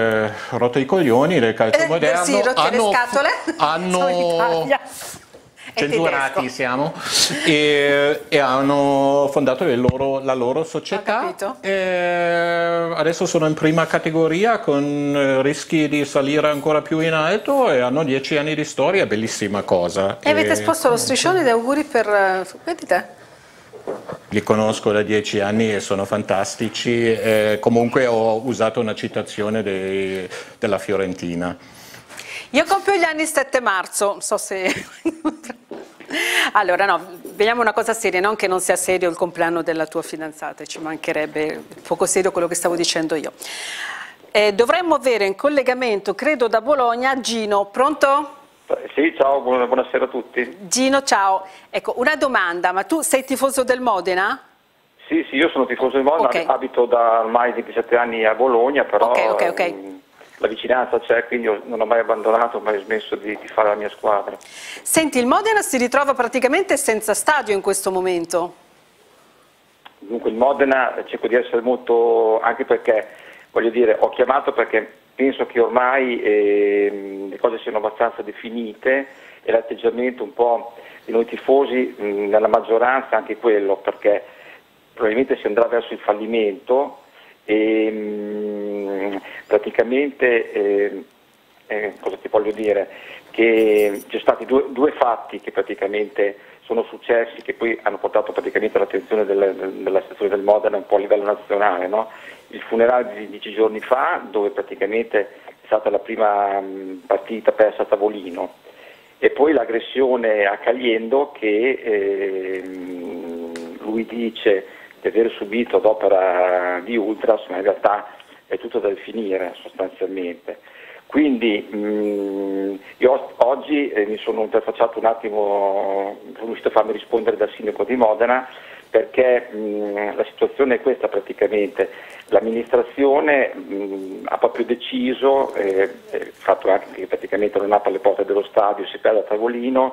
rotto i coglioni del calcio moderno. Sì, rotte le scatole. censurati siamo, e hanno fondato la loro società. E adesso sono in prima categoria con rischi di salire ancora più in alto e hanno 10 anni di storia, bellissima cosa. E avete esposto lo striscione di auguri per... vedi te? Li conosco da 10 anni e sono fantastici. Comunque ho usato una citazione della Fiorentina. Io compio gli anni 7 marzo, non so se... Allora no, vediamo una cosa seria, non che non sia serio il compleanno della tua fidanzata, ci mancherebbe, poco serio quello che stavo dicendo io. Dovremmo avere in collegamento, credo da Bologna, Gino, pronto? Sì, ciao, buonasera a tutti. Gino, ciao. Ecco, una domanda, ma tu sei tifoso del Modena? Sì, io sono tifoso del Modena, abito da ormai 27 anni a Bologna, però la vicinanza c'è, quindi non ho mai abbandonato, mai smesso di fare la mia squadra. Senti, il Modena si ritrova praticamente senza stadio in questo momento? Dunque il Modena cerco di essere molto, anche perché, voglio dire, ho chiamato perché penso che ormai le cose siano abbastanza definite e l'atteggiamento un po' di noi tifosi, nella maggioranza anche quello, perché probabilmente si andrà verso il fallimento e praticamente, cosa ti voglio dire, che ci sono stati due fatti che praticamente sono successi, che poi hanno portato praticamente all'attenzione della sezione del Modena un po' a livello nazionale, no? Il funerale di 10 giorni fa, dove praticamente è stata la prima partita persa a tavolino, e poi l'aggressione a Caliendo che lui dice di aver subito ad opera di Ultras, ma in realtà è tutto da definire sostanzialmente. Quindi io oggi mi sono interfacciato un attimo, sono riuscito a farmi rispondere dal sindaco di Modena, perché la situazione è questa praticamente. L'amministrazione ha proprio deciso, fatto anche che praticamente non apre le porte dello stadio, si perde a tavolino,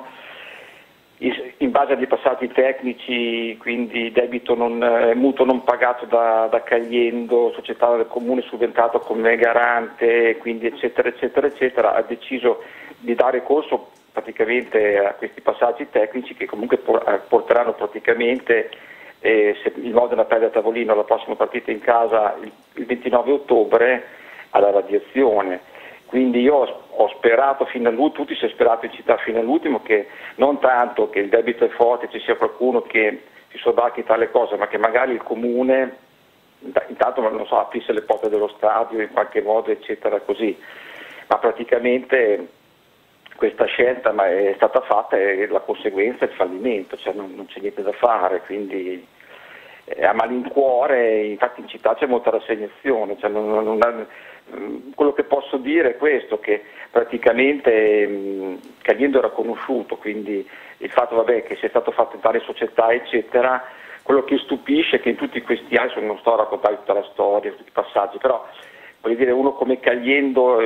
in base a dei passati tecnici, quindi mutuo non pagato da Caliendo, società del comune subentrato come garante, quindi eccetera eccetera eccetera, ha deciso di dare corso praticamente a questi passaggi tecnici che comunque porteranno praticamente, se il Modena perde a tavolino la prossima partita in casa il 29 ottobre, alla radiazione. Quindi io ho sperato fino all'ultimo, tutti si è sperato in città fino all'ultimo, che non tanto che il debito è forte, ci sia qualcuno che si sobbarchi tale cosa, ma che magari il comune intanto non so, aprisse le porte dello stadio in qualche modo eccetera così, ma praticamente questa scelta è stata fatta e la conseguenza è il fallimento, cioè non c'è niente da fare, quindi a malincuore, infatti in città c'è molta rassegnazione, cioè quello che posso dire è questo, che praticamente Caliendo era conosciuto, quindi il fatto che sia stato fatto in tale società eccetera, quello che stupisce è che in tutti questi anni, non sto a raccontare tutta la storia, tutti i passaggi, però voglio dire, uno come Caliendo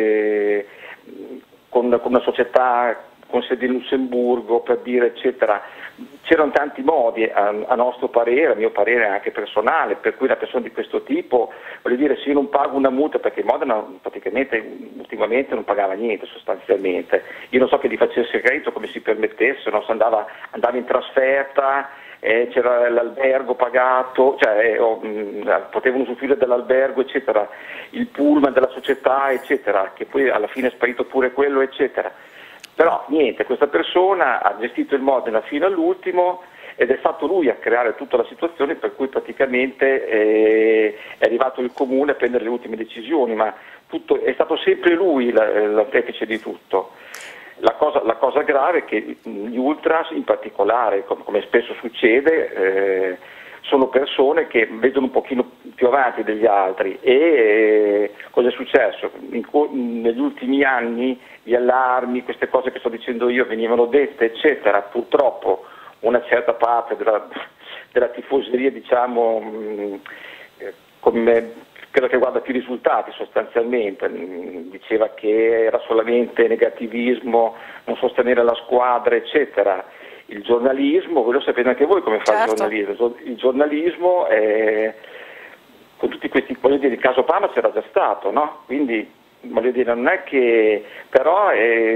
con una società con sede in Lussemburgo, per dire eccetera, c'erano tanti modi a nostro parere, a mio parere anche personale, per cui una persona di questo tipo, voglio dire, se io non pago una multa, perché Modena praticamente ultimamente non pagava niente sostanzialmente, io non so che gli facesse credito, come si permettesse, no? Se andava in trasferta, c'era l'albergo pagato, cioè potevano usufruire dell'albergo eccetera, il pullman della società eccetera, che poi alla fine è sparito pure quello eccetera. Però niente, questa persona ha gestito il Modena fino all'ultimo ed è stato lui a creare tutta la situazione per cui praticamente è arrivato il comune a prendere le ultime decisioni, ma è stato sempre lui l'artefice di tutto. La cosa grave è che gli ultras in particolare, come spesso succede, sono persone che vedono un pochino più avanti degli altri e cosa è successo? Negli ultimi anni gli allarmi, queste cose che sto dicendo io venivano dette eccetera, purtroppo una certa parte della tifoseria, diciamo, come quella che guarda più i risultati sostanzialmente, diceva che era solamente negativismo, non sostenere la squadra eccetera. Il giornalismo, voi lo sapete anche voi come fa il giornalismo, il giornalismo con tutti questi, voglio dire, il caso Parma c'era già stato, no? Quindi voglio dire, non è che, però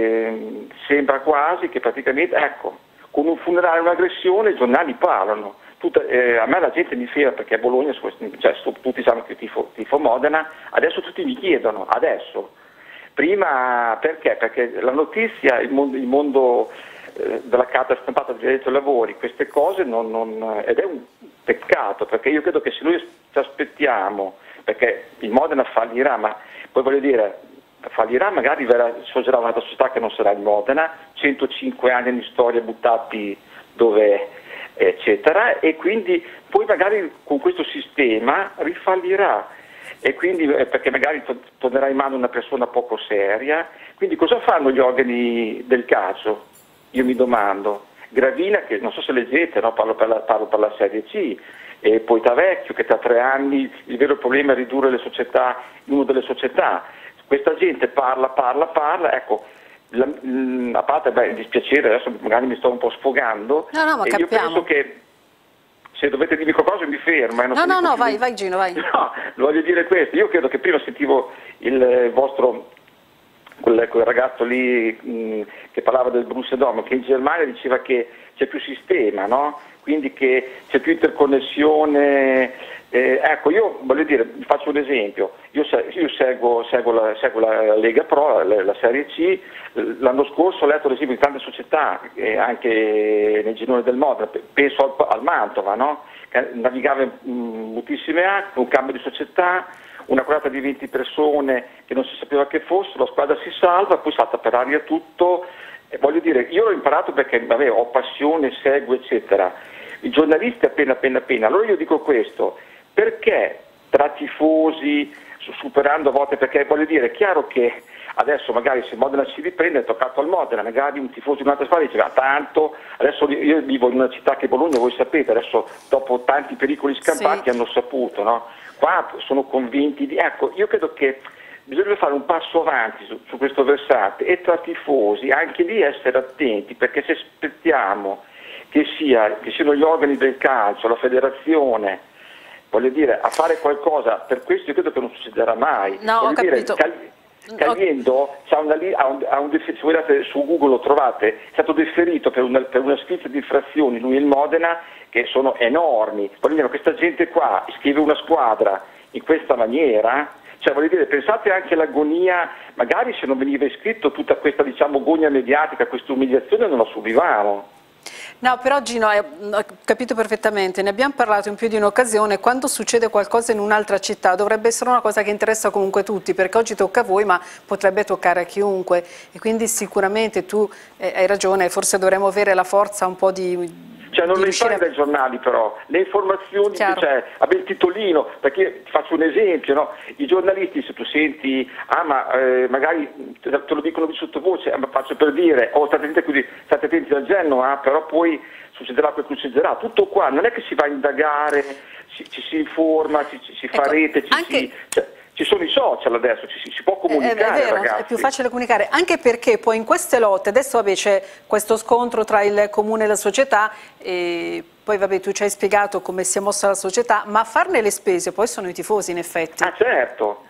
sembra quasi che praticamente, ecco, con un funerale, un'aggressione, i giornali parlano. A me la gente mi firma perché a Bologna, cioè, tutti sanno che tifo Modena, adesso tutti mi chiedono, adesso. Prima perché? Perché la notizia, il mondo della carta stampata del diritto ai lavori, queste cose ed è un peccato, perché io credo che se noi ci aspettiamo, perché il Modena fallirà, ma poi voglio dire, fallirà, magari sorgerà un'altra società che non sarà il Modena, 105 anni di storia buttati dove, eccetera, e quindi poi magari con questo sistema rifallirà, e quindi perché magari tornerà in mano una persona poco seria. Quindi cosa fanno gli organi del calcio? Io mi domando. Gravina, che non so se leggete, no? Parlo per la Serie C, e poi Tavecchio, che tra 3 anni il vero problema è ridurre le società in una delle società. Questa gente parla, ecco, a parte il dispiacere, adesso magari mi sto un po' sfogando, no, ma io penso che se dovete dirmi qualcosa mi fermo. No, vai Gino, vai. No, voglio dire questo, io credo che prima sentivo il vostro, quel ragazzo lì che parlava del Borussia Dortmund, che in Germania diceva che c'è più sistema, no? Quindi che c'è più interconnessione. Ecco, io voglio dire, vi faccio un esempio, io seguo la Lega Pro, la Serie C. L'anno scorso ho letto l'esempio di tante società, anche nei gironi del Modena, penso al Mantova, no? Che navigava moltissime acque, un cambio di società, una quadrata di 20 persone che non si sapeva che fosse, la squadra si salva, poi salta per aria tutto. Voglio dire, io l'ho imparato perché ho passione, seguo, eccetera. I giornalisti appena, allora io dico questo, perché tra tifosi, superando a volte, perché voglio dire, è chiaro che adesso magari se Modena si riprende è toccato al Modena, magari un tifoso di un'altra squadra dice tanto, adesso io vivo in una città che è Bologna, voi sapete, adesso dopo tanti pericoli scampati hanno saputo, no? Qua sono convinti ecco, io credo che bisogna fare un passo avanti su questo versante, e tra tifosi anche lì essere attenti, perché se aspettiamo che siano gli organi del calcio, la federazione, voglio dire, a fare qualcosa per questo, io credo che non succederà mai. No, ho capito. Caliendo se voi andate su Google lo trovate, è stato deferito per una sfilza di infrazioni, lui e il Modena, che sono enormi. Voglio dire, questa gente qua iscrive una squadra in questa maniera, cioè voglio dire, pensate anche all'agonia, magari se non veniva iscritto tutta questa, diciamo, gogna mediatica, questa umiliazione non la subivamo. No, però Gino, ho capito perfettamente, ne abbiamo parlato in più di un'occasione, quando succede qualcosa in un'altra città dovrebbe essere una cosa che interessa comunque tutti, perché oggi tocca a voi ma potrebbe toccare a chiunque, e quindi sicuramente tu hai ragione, forse dovremmo avere la forza un po' di... Cioè non le impari dai giornali però, le informazioni, cioè, il titolino, perché ti faccio un esempio, no? I giornalisti, se tu senti, magari te lo dicono di sottovoce, ma faccio per dire, state attenti al Genoa, però poi succederà quel che succederà, tutto qua, non è che si va a indagare, ci si informa, ci fa rete, ci sono i social adesso, si può comunicare, è vero, ragazzi. È più facile comunicare, anche perché poi in queste lotte, adesso c'è questo scontro tra il comune e la società, e poi tu ci hai spiegato come si è mossa la società, ma a farne le spese poi sono i tifosi in effetti. Ah certo,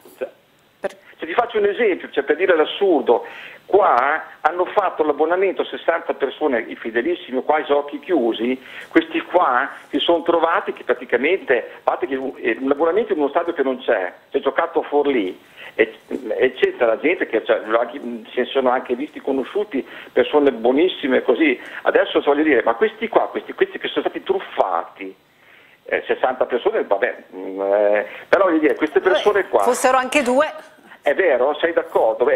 ti faccio un esempio, per dire l'assurdo, qua hanno fatto l'abbonamento a 60 persone, i fedelissimi, quasi occhi chiusi, questi qua si sono trovati che praticamente, a parte che un abbonamento in uno stadio che non c'è giocato a Forlì, eccetera, gente che si sono anche visti conosciuti, persone buonissime così, adesso voglio dire, ma questi qua, questi che sono stati truffati, 60 persone, però voglio dire, queste persone qua... Fossero anche 2... È vero? Sei d'accordo?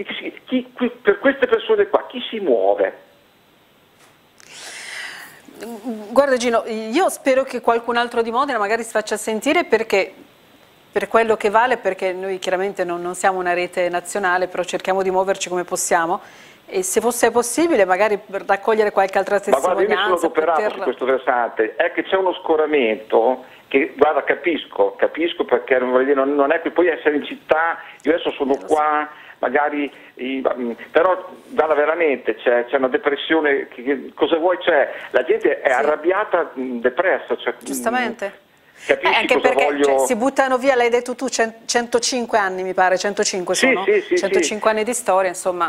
Per queste persone qua chi si muove? Guarda Gino, io spero che qualcun altro di Modena magari si faccia sentire, perché per quello che vale, perché noi chiaramente non siamo una rete nazionale, però cerchiamo di muoverci come possiamo, e se fosse possibile magari per raccogliere qualche altra testimonianza. Ma guarda, io mi sono adoperato su questo versante, è che c'è uno scoramento che, guarda, capisco perché non è che puoi essere in città, io adesso sono qua, magari, però guarda, veramente c'è una depressione, cosa vuoi, la gente è arrabbiata, depressa. Giustamente. Capisci anche cosa perché voglio... si buttano via, l'hai detto tu, 105 anni mi pare, 105 sono, sì, 105 anni di storia, insomma,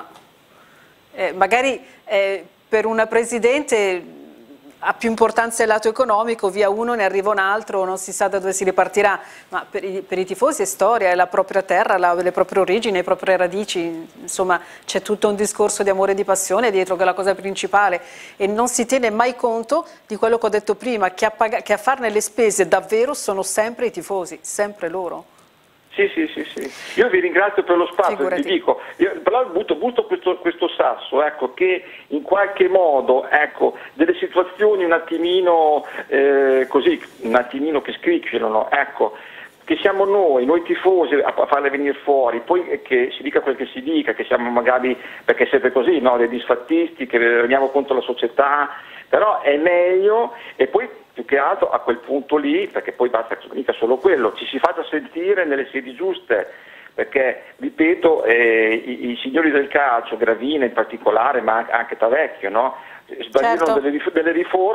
magari per una presidente ha più importanza il lato economico, via uno ne arriva un altro, non si sa da dove si ripartirà, ma per i tifosi è storia, è la propria terra, le proprie origini, le proprie radici, insomma c'è tutto un discorso di amore e di passione dietro che è la cosa principale e non si tiene mai conto di quello che ho detto prima, che a farne le spese davvero sono sempre i tifosi, sempre loro. Sì, io vi ringrazio per lo spazio, Figurati. ti dico, però butto questo sasso, ecco, che in qualche modo, ecco, delle situazioni un attimino così, un attimino che scricchiolano, ecco, che siamo noi tifosi a farle venire fuori, poi che si dica quel che si dica, che siamo magari, perché è sempre così, no, dei disfattisti, che veniamo contro la società, però è meglio, e poi più che altro a quel punto lì, perché poi basta mica solo quello, ci si faccia sentire nelle sedi giuste, perché ripeto, i signori del calcio, Gravina in particolare, ma anche Tavecchio, no? Sbagliano delle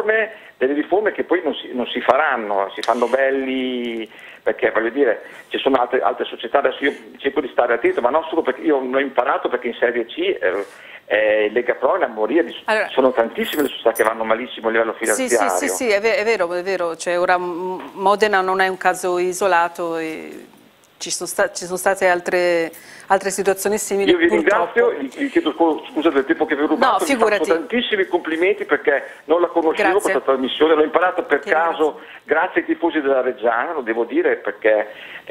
riforme che poi non si faranno, si fanno belli, perché voglio dire, ci sono altre società, adesso io cerco di stare attento, ma non solo perché io l'ho imparato, perché in Serie C Lega Pro è a morire, allora, sono tantissime le società che vanno malissimo a livello finanziario. Sì, è vero, cioè, ora Modena non è un caso isolato e ci sono state altre situazioni simili. Io vi ringrazio, vi chiedo scusa del tempo che vi ho rubato, no, figurati. Vi faccio tantissimi complimenti perché non la conoscevo questa trasmissione, l'ho imparato per caso, grazie ai tifosi della Reggiana, lo devo dire, perché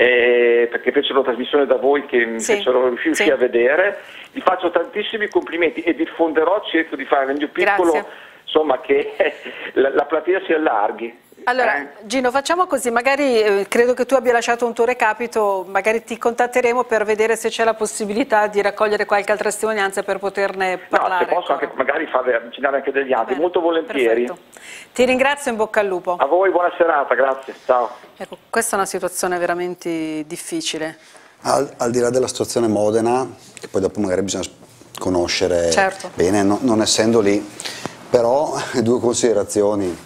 fecero la trasmissione da voi che mi fecero riuscire a vedere. Vi faccio tantissimi complimenti e diffonderò, cerco di fare nel mio piccolo, insomma, che la platea si allarghi. Allora Gino, facciamo così, magari credo che tu abbia lasciato un tuo recapito, magari ti contatteremo per vedere se c'è la possibilità di raccogliere qualche altra testimonianza per poterne parlare. No, se posso anche magari avvicinare anche degli altri, molto volentieri. Perfetto. Ti ringrazio, in bocca al lupo. A voi, buona serata, grazie, ciao. Ecco, questa è una situazione veramente difficile. Al di là della situazione Modena, che poi dopo magari bisogna conoscere bene, non essendo lì, però due considerazioni.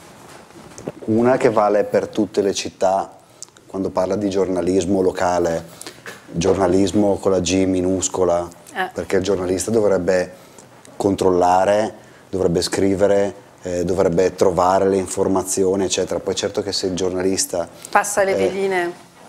Una che vale per tutte le città, quando parla di giornalismo locale, giornalismo con la G minuscola, perché il giornalista dovrebbe controllare, dovrebbe scrivere, dovrebbe trovare le informazioni, eccetera. Poi certo che se il giornalista passa le veline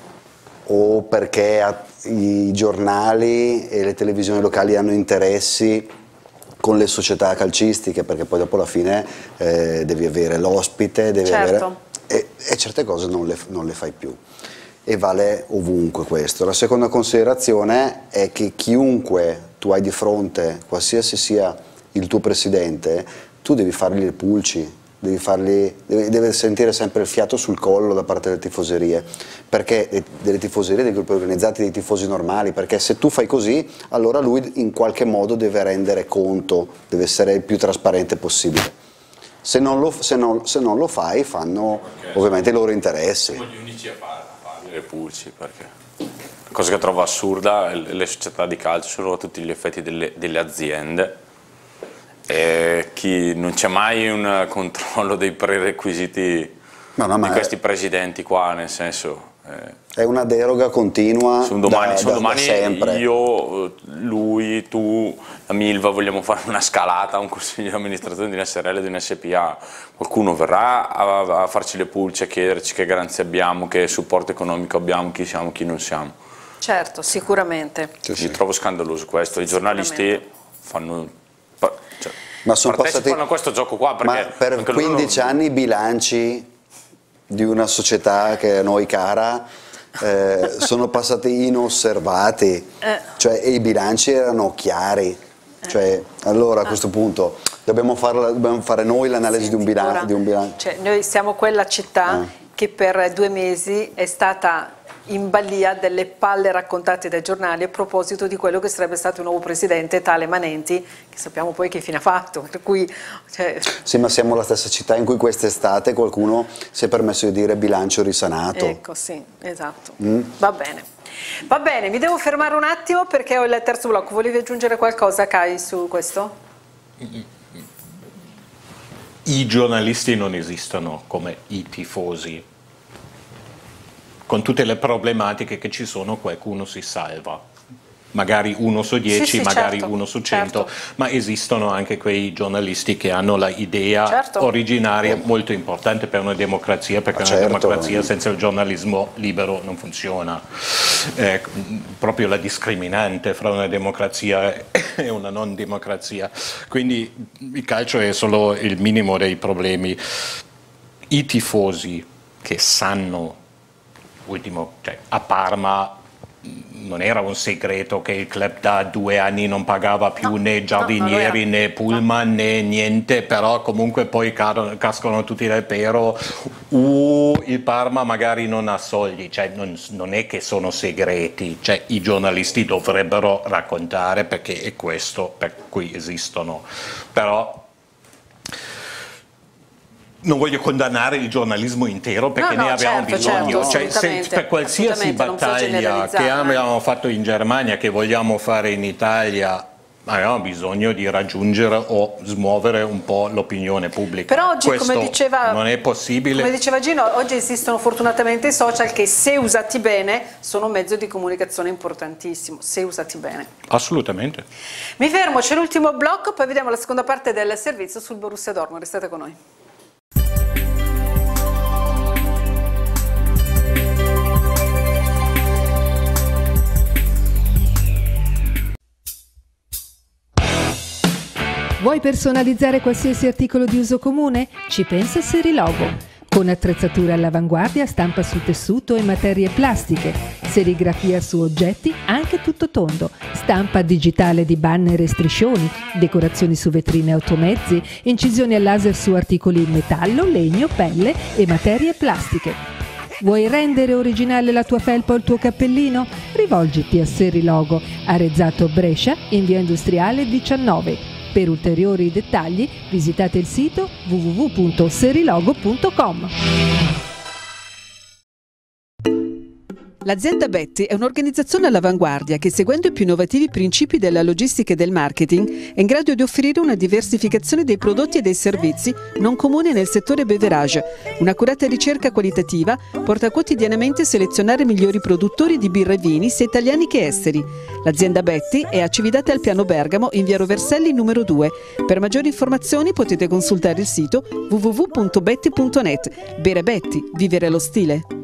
o perché i giornali e le televisioni locali hanno interessi con le società calcistiche, perché poi dopo alla fine devi avere l'ospite, devi avere, e certe cose non le fai più, e vale ovunque questo. La seconda considerazione è che chiunque tu hai di fronte, qualsiasi sia il tuo presidente, tu devi fargli le pulci, deve sentire sempre il fiato sul collo da parte delle tifoserie, perché delle tifoserie, dei gruppi organizzati, dei tifosi normali, perché se tu fai così, allora lui in qualche modo deve rendere conto, deve essere il più trasparente possibile. Se non lo fai, fanno ovviamente i loro interessi. Siamo gli unici a fare le pulci, perché la cosa che trovo assurda, le società di calcio sono a tutti gli effetti delle aziende, e non c'è mai un controllo dei prerequisiti di questi presidenti qua, nel senso è una deroga continua da sempre. Io, lui, tu, la Milva vogliamo fare una scalata, un consiglio di amministrazione di una SRL, di una SPA, qualcuno verrà a farci le pulci, a chiederci che garanzie abbiamo, che supporto economico abbiamo, chi siamo, chi non siamo. Certo, sicuramente. Io trovo scandaloso questo, i giornalisti fanno... Ma sono passati a questo gioco qua perché per 15 anni i bilanci di una società che a noi cara sono passati inosservati, cioè, e i bilanci erano chiari, cioè, allora a questo punto dobbiamo fare noi l'analisi di un bilancio. Cioè, noi siamo quella città che per 2 mesi è stata in balia delle palle raccontate dai giornali a proposito di quello che sarebbe stato il nuovo presidente, tale Manenti, che sappiamo poi che fine ha fatto, per cui... Sì, ma siamo la stessa città in cui quest'estate qualcuno si è permesso di dire bilancio risanato. Ecco, sì, esatto. Va bene, mi devo fermare un attimo perché ho il terzo blocco. Volevi aggiungere qualcosa, Kai, su questo? I giornalisti non esistono come i tifosi. con tutte le problematiche che ci sono qualcuno si salva. Magari 1 su 10, sì, magari certo, 1 su 100, certo. ma esistono anche quei giornalisti che hanno la idea Certo. originaria molto importante per una democrazia, perché una certo. democrazia senza il giornalismo libero non funziona. Proprio la discriminante fra una democrazia e una non democrazia. Quindi il calcio è solo il minimo dei problemi. I tifosi che sanno, cioè, a Parma non era un segreto che il club da 2 anni non pagava più né giardinieri né pullman né niente, però comunque poi cascano tutti nel pero, il Parma magari non ha soldi, cioè non è che sono segreti, cioè i giornalisti dovrebbero raccontare, perché è questo per cui esistono, però non voglio condannare il giornalismo intero, perché ne abbiamo bisogno, cioè, per qualsiasi battaglia che abbiamo fatto in Germania, che vogliamo fare in Italia, abbiamo bisogno di raggiungere o smuovere un po' l'opinione pubblica. Però oggi, questo come diceva, non è possibile. Come diceva Gino, oggi esistono fortunatamente i social che, se usati bene, sono un mezzo di comunicazione importantissimo, se usati bene. Assolutamente. Mi fermo, c'è l'ultimo blocco, poi vediamo la seconda parte del servizio sul Borussia Dortmund. Restate con noi. Vuoi personalizzare qualsiasi articolo di uso comune? Ci pensa Serilogo. Con attrezzature all'avanguardia, stampa su tessuto e materie plastiche, serigrafia su oggetti anche tutto tondo, stampa digitale di banner e striscioni, decorazioni su vetrine automezzi, incisioni a laser su articoli in metallo, legno, pelle e materie plastiche. Vuoi rendere originale la tua felpa o il tuo cappellino? Rivolgiti a Serilogo, Arezzato Brescia, in via Industriale 19. Per ulteriori dettagli visitate il sito www.serilogo.com. L'azienda Betty è un'organizzazione all'avanguardia che, seguendo i più innovativi principi della logistica e del marketing, è in grado di offrire una diversificazione dei prodotti e dei servizi non comuni nel settore beverage. Un'accurata ricerca qualitativa porta quotidianamente a selezionare i migliori produttori di birra e vini, sia italiani che esteri. L'azienda Betty è a Cividate al Piano Bergamo, in via Roverselli numero 2. Per maggiori informazioni potete consultare il sito www.betty.net. Bere Betty, vivere lo stile.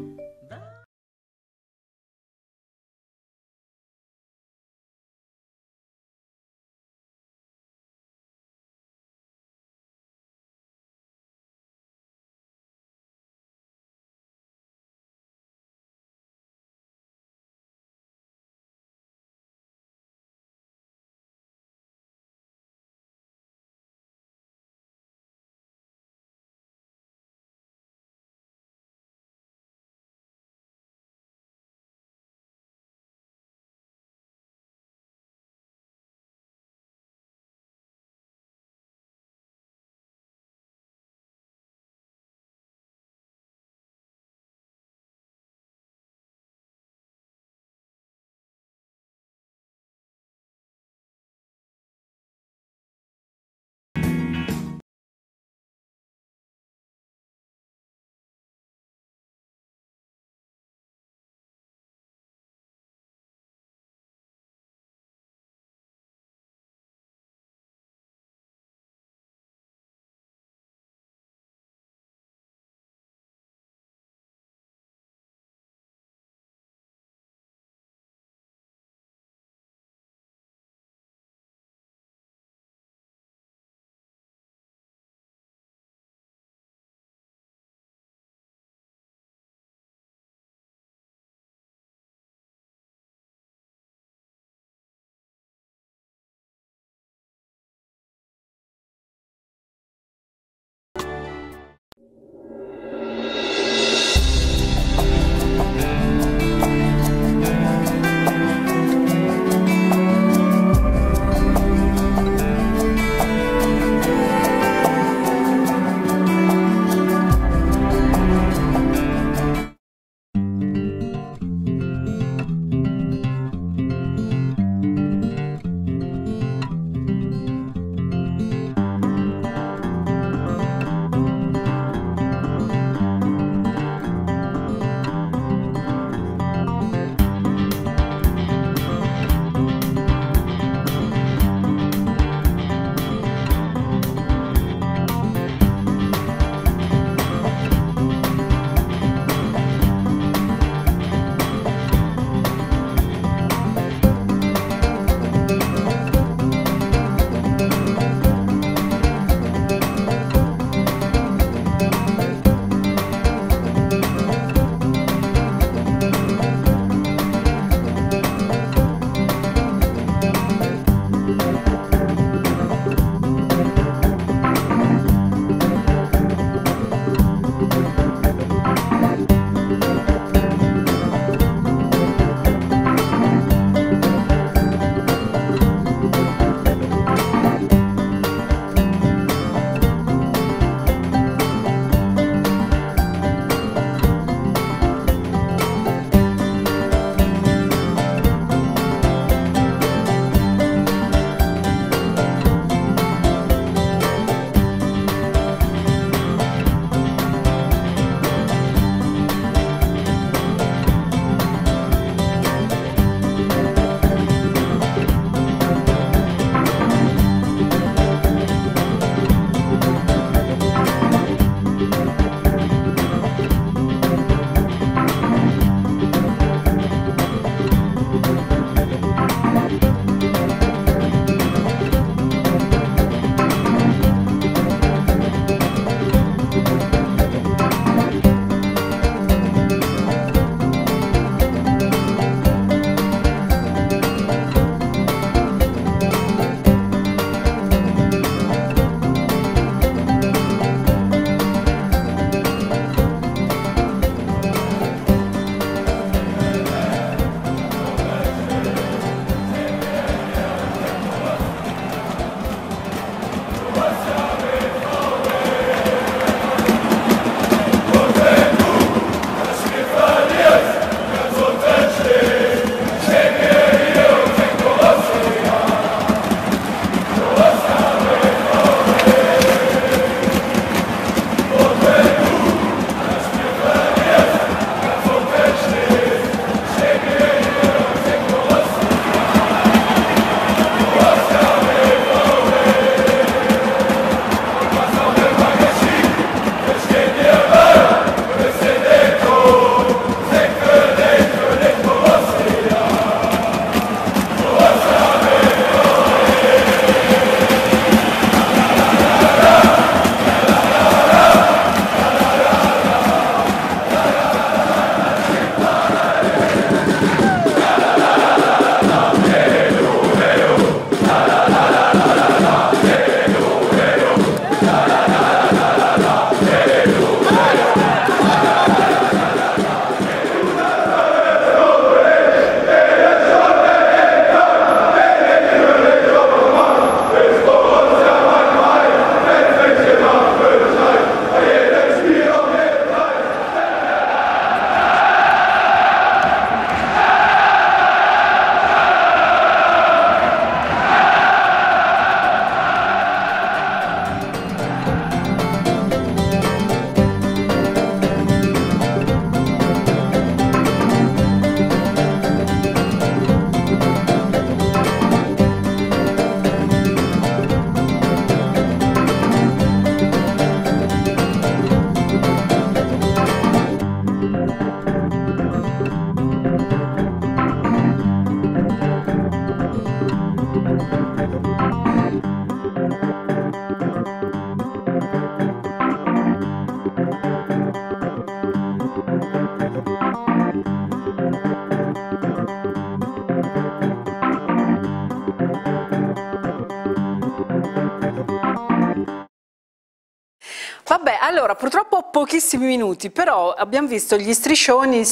Vabbè, allora, purtroppo ho pochissimi minuti, però abbiamo visto gli striscioni,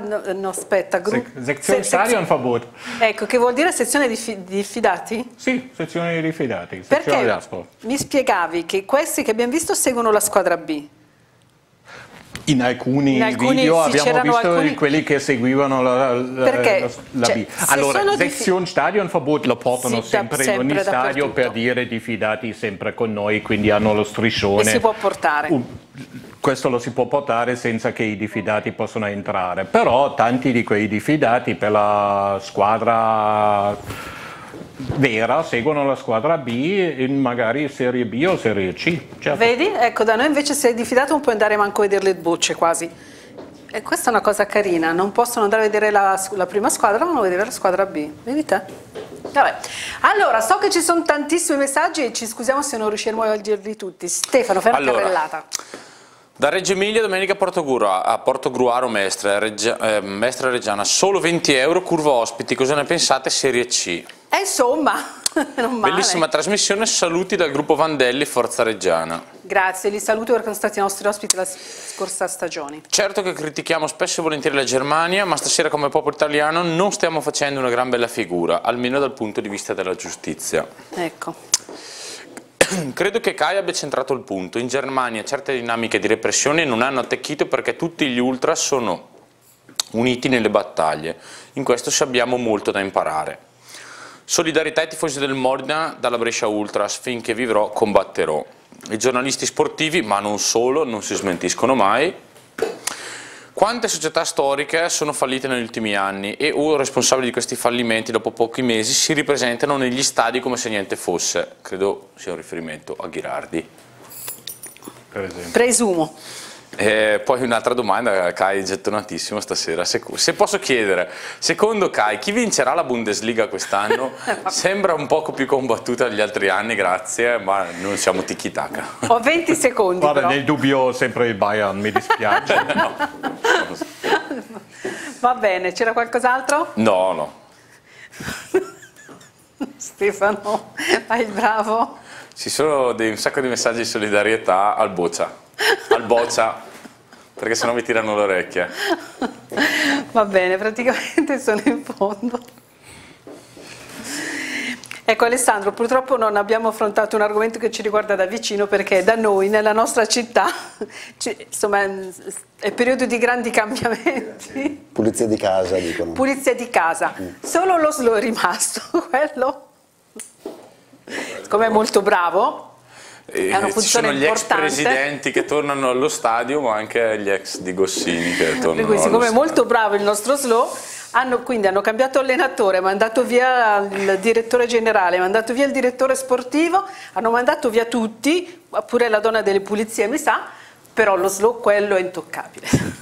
Sezione Stadionverbot. Ecco, che vuol dire sezione di diffidati? Sì, sezione di diffidati. Perché mi spiegavi che questi che abbiamo visto seguono la squadra B? In alcuni video abbiamo visto quelli che seguivano la B. Allora, sezione Stadionverbot lo portano sempre in ogni stadio per dire diffidati sempre con noi, quindi hanno lo striscione. E si può portare. Questo lo si può portare senza che i diffidati possano entrare, però tanti di quei diffidati per la squadra vera seguono la squadra B in magari Serie B o Serie C. Certo. Vedi? Ecco, da noi invece se è diffidato non puoi andare manco a vedere le bocce quasi. E questa è una cosa carina, non possono andare a vedere la prima squadra, ma devono vedere la squadra B. Vedi te? Vabbè. Allora, so che ci sono tantissimi messaggi e ci scusiamo se non riusciremo a leggerli tutti. Stefano, fai una carrellata. Da Reggio Emilia domenica a Portogruaro Mestre Reggiana solo 20 euro, curva ospiti, cosa ne pensate? Serie C. Insomma, non male. Bellissima trasmissione, saluti dal gruppo Vandelli Forza Reggiana. Grazie, li saluto perché sono stati i nostri ospiti la scorsa stagione. Certo che critichiamo spesso e volentieri la Germania, ma stasera come popolo italiano non stiamo facendo una gran bella figura, almeno dal punto di vista della giustizia. Ecco. Credo che Kai abbia centrato il punto. In Germania certe dinamiche di repressione non hanno attecchito perché tutti gli ultra sono uniti nelle battaglie. In questo abbiamo molto da imparare. Solidarietà ai tifosi del Modena dalla Brescia Ultras, finché vivrò combatterò. I giornalisti sportivi, ma non solo, non si smentiscono mai. Quante società storiche sono fallite negli ultimi anni e o responsabili di questi fallimenti dopo pochi mesi si ripresentano negli stadi come se niente fosse? Credo sia un riferimento a Ghirardi. Per esempio. Presumo. Poi un'altra domanda, Kai, gettonatissimo stasera. Se posso chiedere, secondo Kai, chi vincerà la Bundesliga quest'anno? Sembra un poco più combattuta degli altri anni, grazie, ma non siamo tiki-taka. Ho 20 secondi. Guarda, però. nel dubbio sempre il Bayern, mi dispiace. No. Va bene, c'era qualcos'altro? No. Stefano, fai il bravo. Ci sono un sacco di messaggi di solidarietà al Boccia, perché sennò mi tirano le orecchie. Va bene, praticamente sono in fondo. Ecco Alessandro, purtroppo non abbiamo affrontato un argomento che ci riguarda da vicino perché da noi, nella nostra città, insomma, è periodo di grandi cambiamenti. Pulizia di casa, dicono. Pulizia di casa. Solo l'Oslo è rimasto, quello, siccome è molto bravo, è una funzione importante. Ci sono gli ex presidenti che tornano allo stadio, ma anche gli ex di Gossini che tornano allo stadio. Siccome è molto bravo il nostro Oslo, quindi hanno cambiato allenatore, mandato via il direttore generale, mandato via il direttore sportivo, hanno mandato via tutti, pure la donna delle pulizie mi sa, però l'Oslo quello è intoccabile.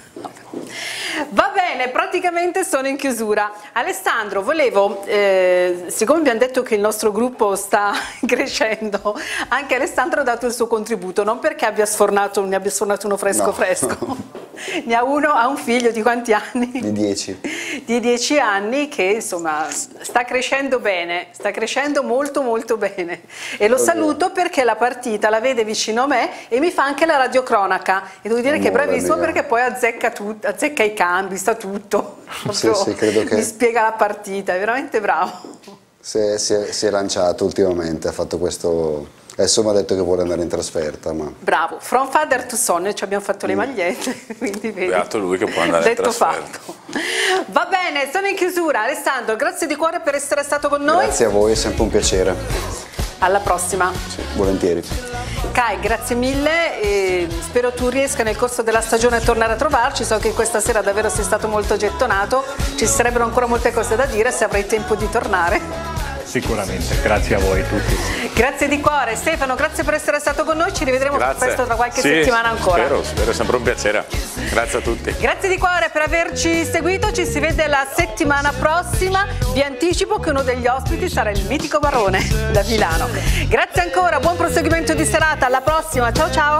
Va bene, praticamente sono in chiusura. Alessandro, volevo, siccome abbiamo detto che il nostro gruppo sta crescendo, anche Alessandro ha dato il suo contributo, non perché ne abbia sfornato uno fresco. Ne ha uno, ha un figlio di quanti anni? Di 10. Di 10 anni che insomma sta crescendo bene, sta crescendo molto molto bene e lo saluto perché la partita la vede vicino a me e mi fa anche la radiocronaca e devo dire che è bravissimo perché poi azzecca i cambi, sta tutto, sì, credo che mi spiega la partita, è veramente bravo. Si è lanciato ultimamente, ha fatto questo. Adesso mi ha detto che vuole andare in trasferta. Ma... Bravo, from father to son, ci abbiamo fatto le magliette, quindi vedi. Beato lui che può andare in trasferta. Fatto. Va bene, sono in chiusura. Alessandro, grazie di cuore per essere stato con noi. Grazie a voi, è sempre un piacere. Alla prossima. Sì, volentieri. Kai, grazie mille e spero tu riesca nel corso della stagione a tornare a trovarci. So che questa sera davvero sei stato molto gettonato, ci sarebbero ancora molte cose da dire se avrai tempo di tornare. Sicuramente, grazie a voi tutti. Grazie di cuore. Stefano, grazie per essere stato con noi, ci rivedremo presto tra qualche settimana ancora. Spero, è sempre un piacere. Grazie a tutti. Grazie di cuore per averci seguito, ci si vede la settimana prossima. Vi anticipo che uno degli ospiti sarà il mitico Barone da Milano. Grazie ancora, buon proseguimento di serata, alla prossima, ciao ciao.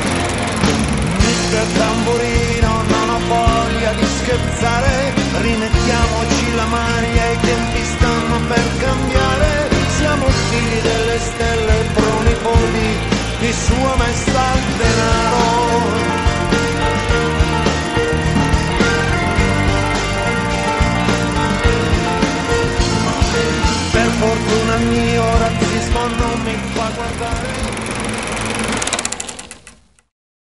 Tamburino, non ho voglia di scherzare,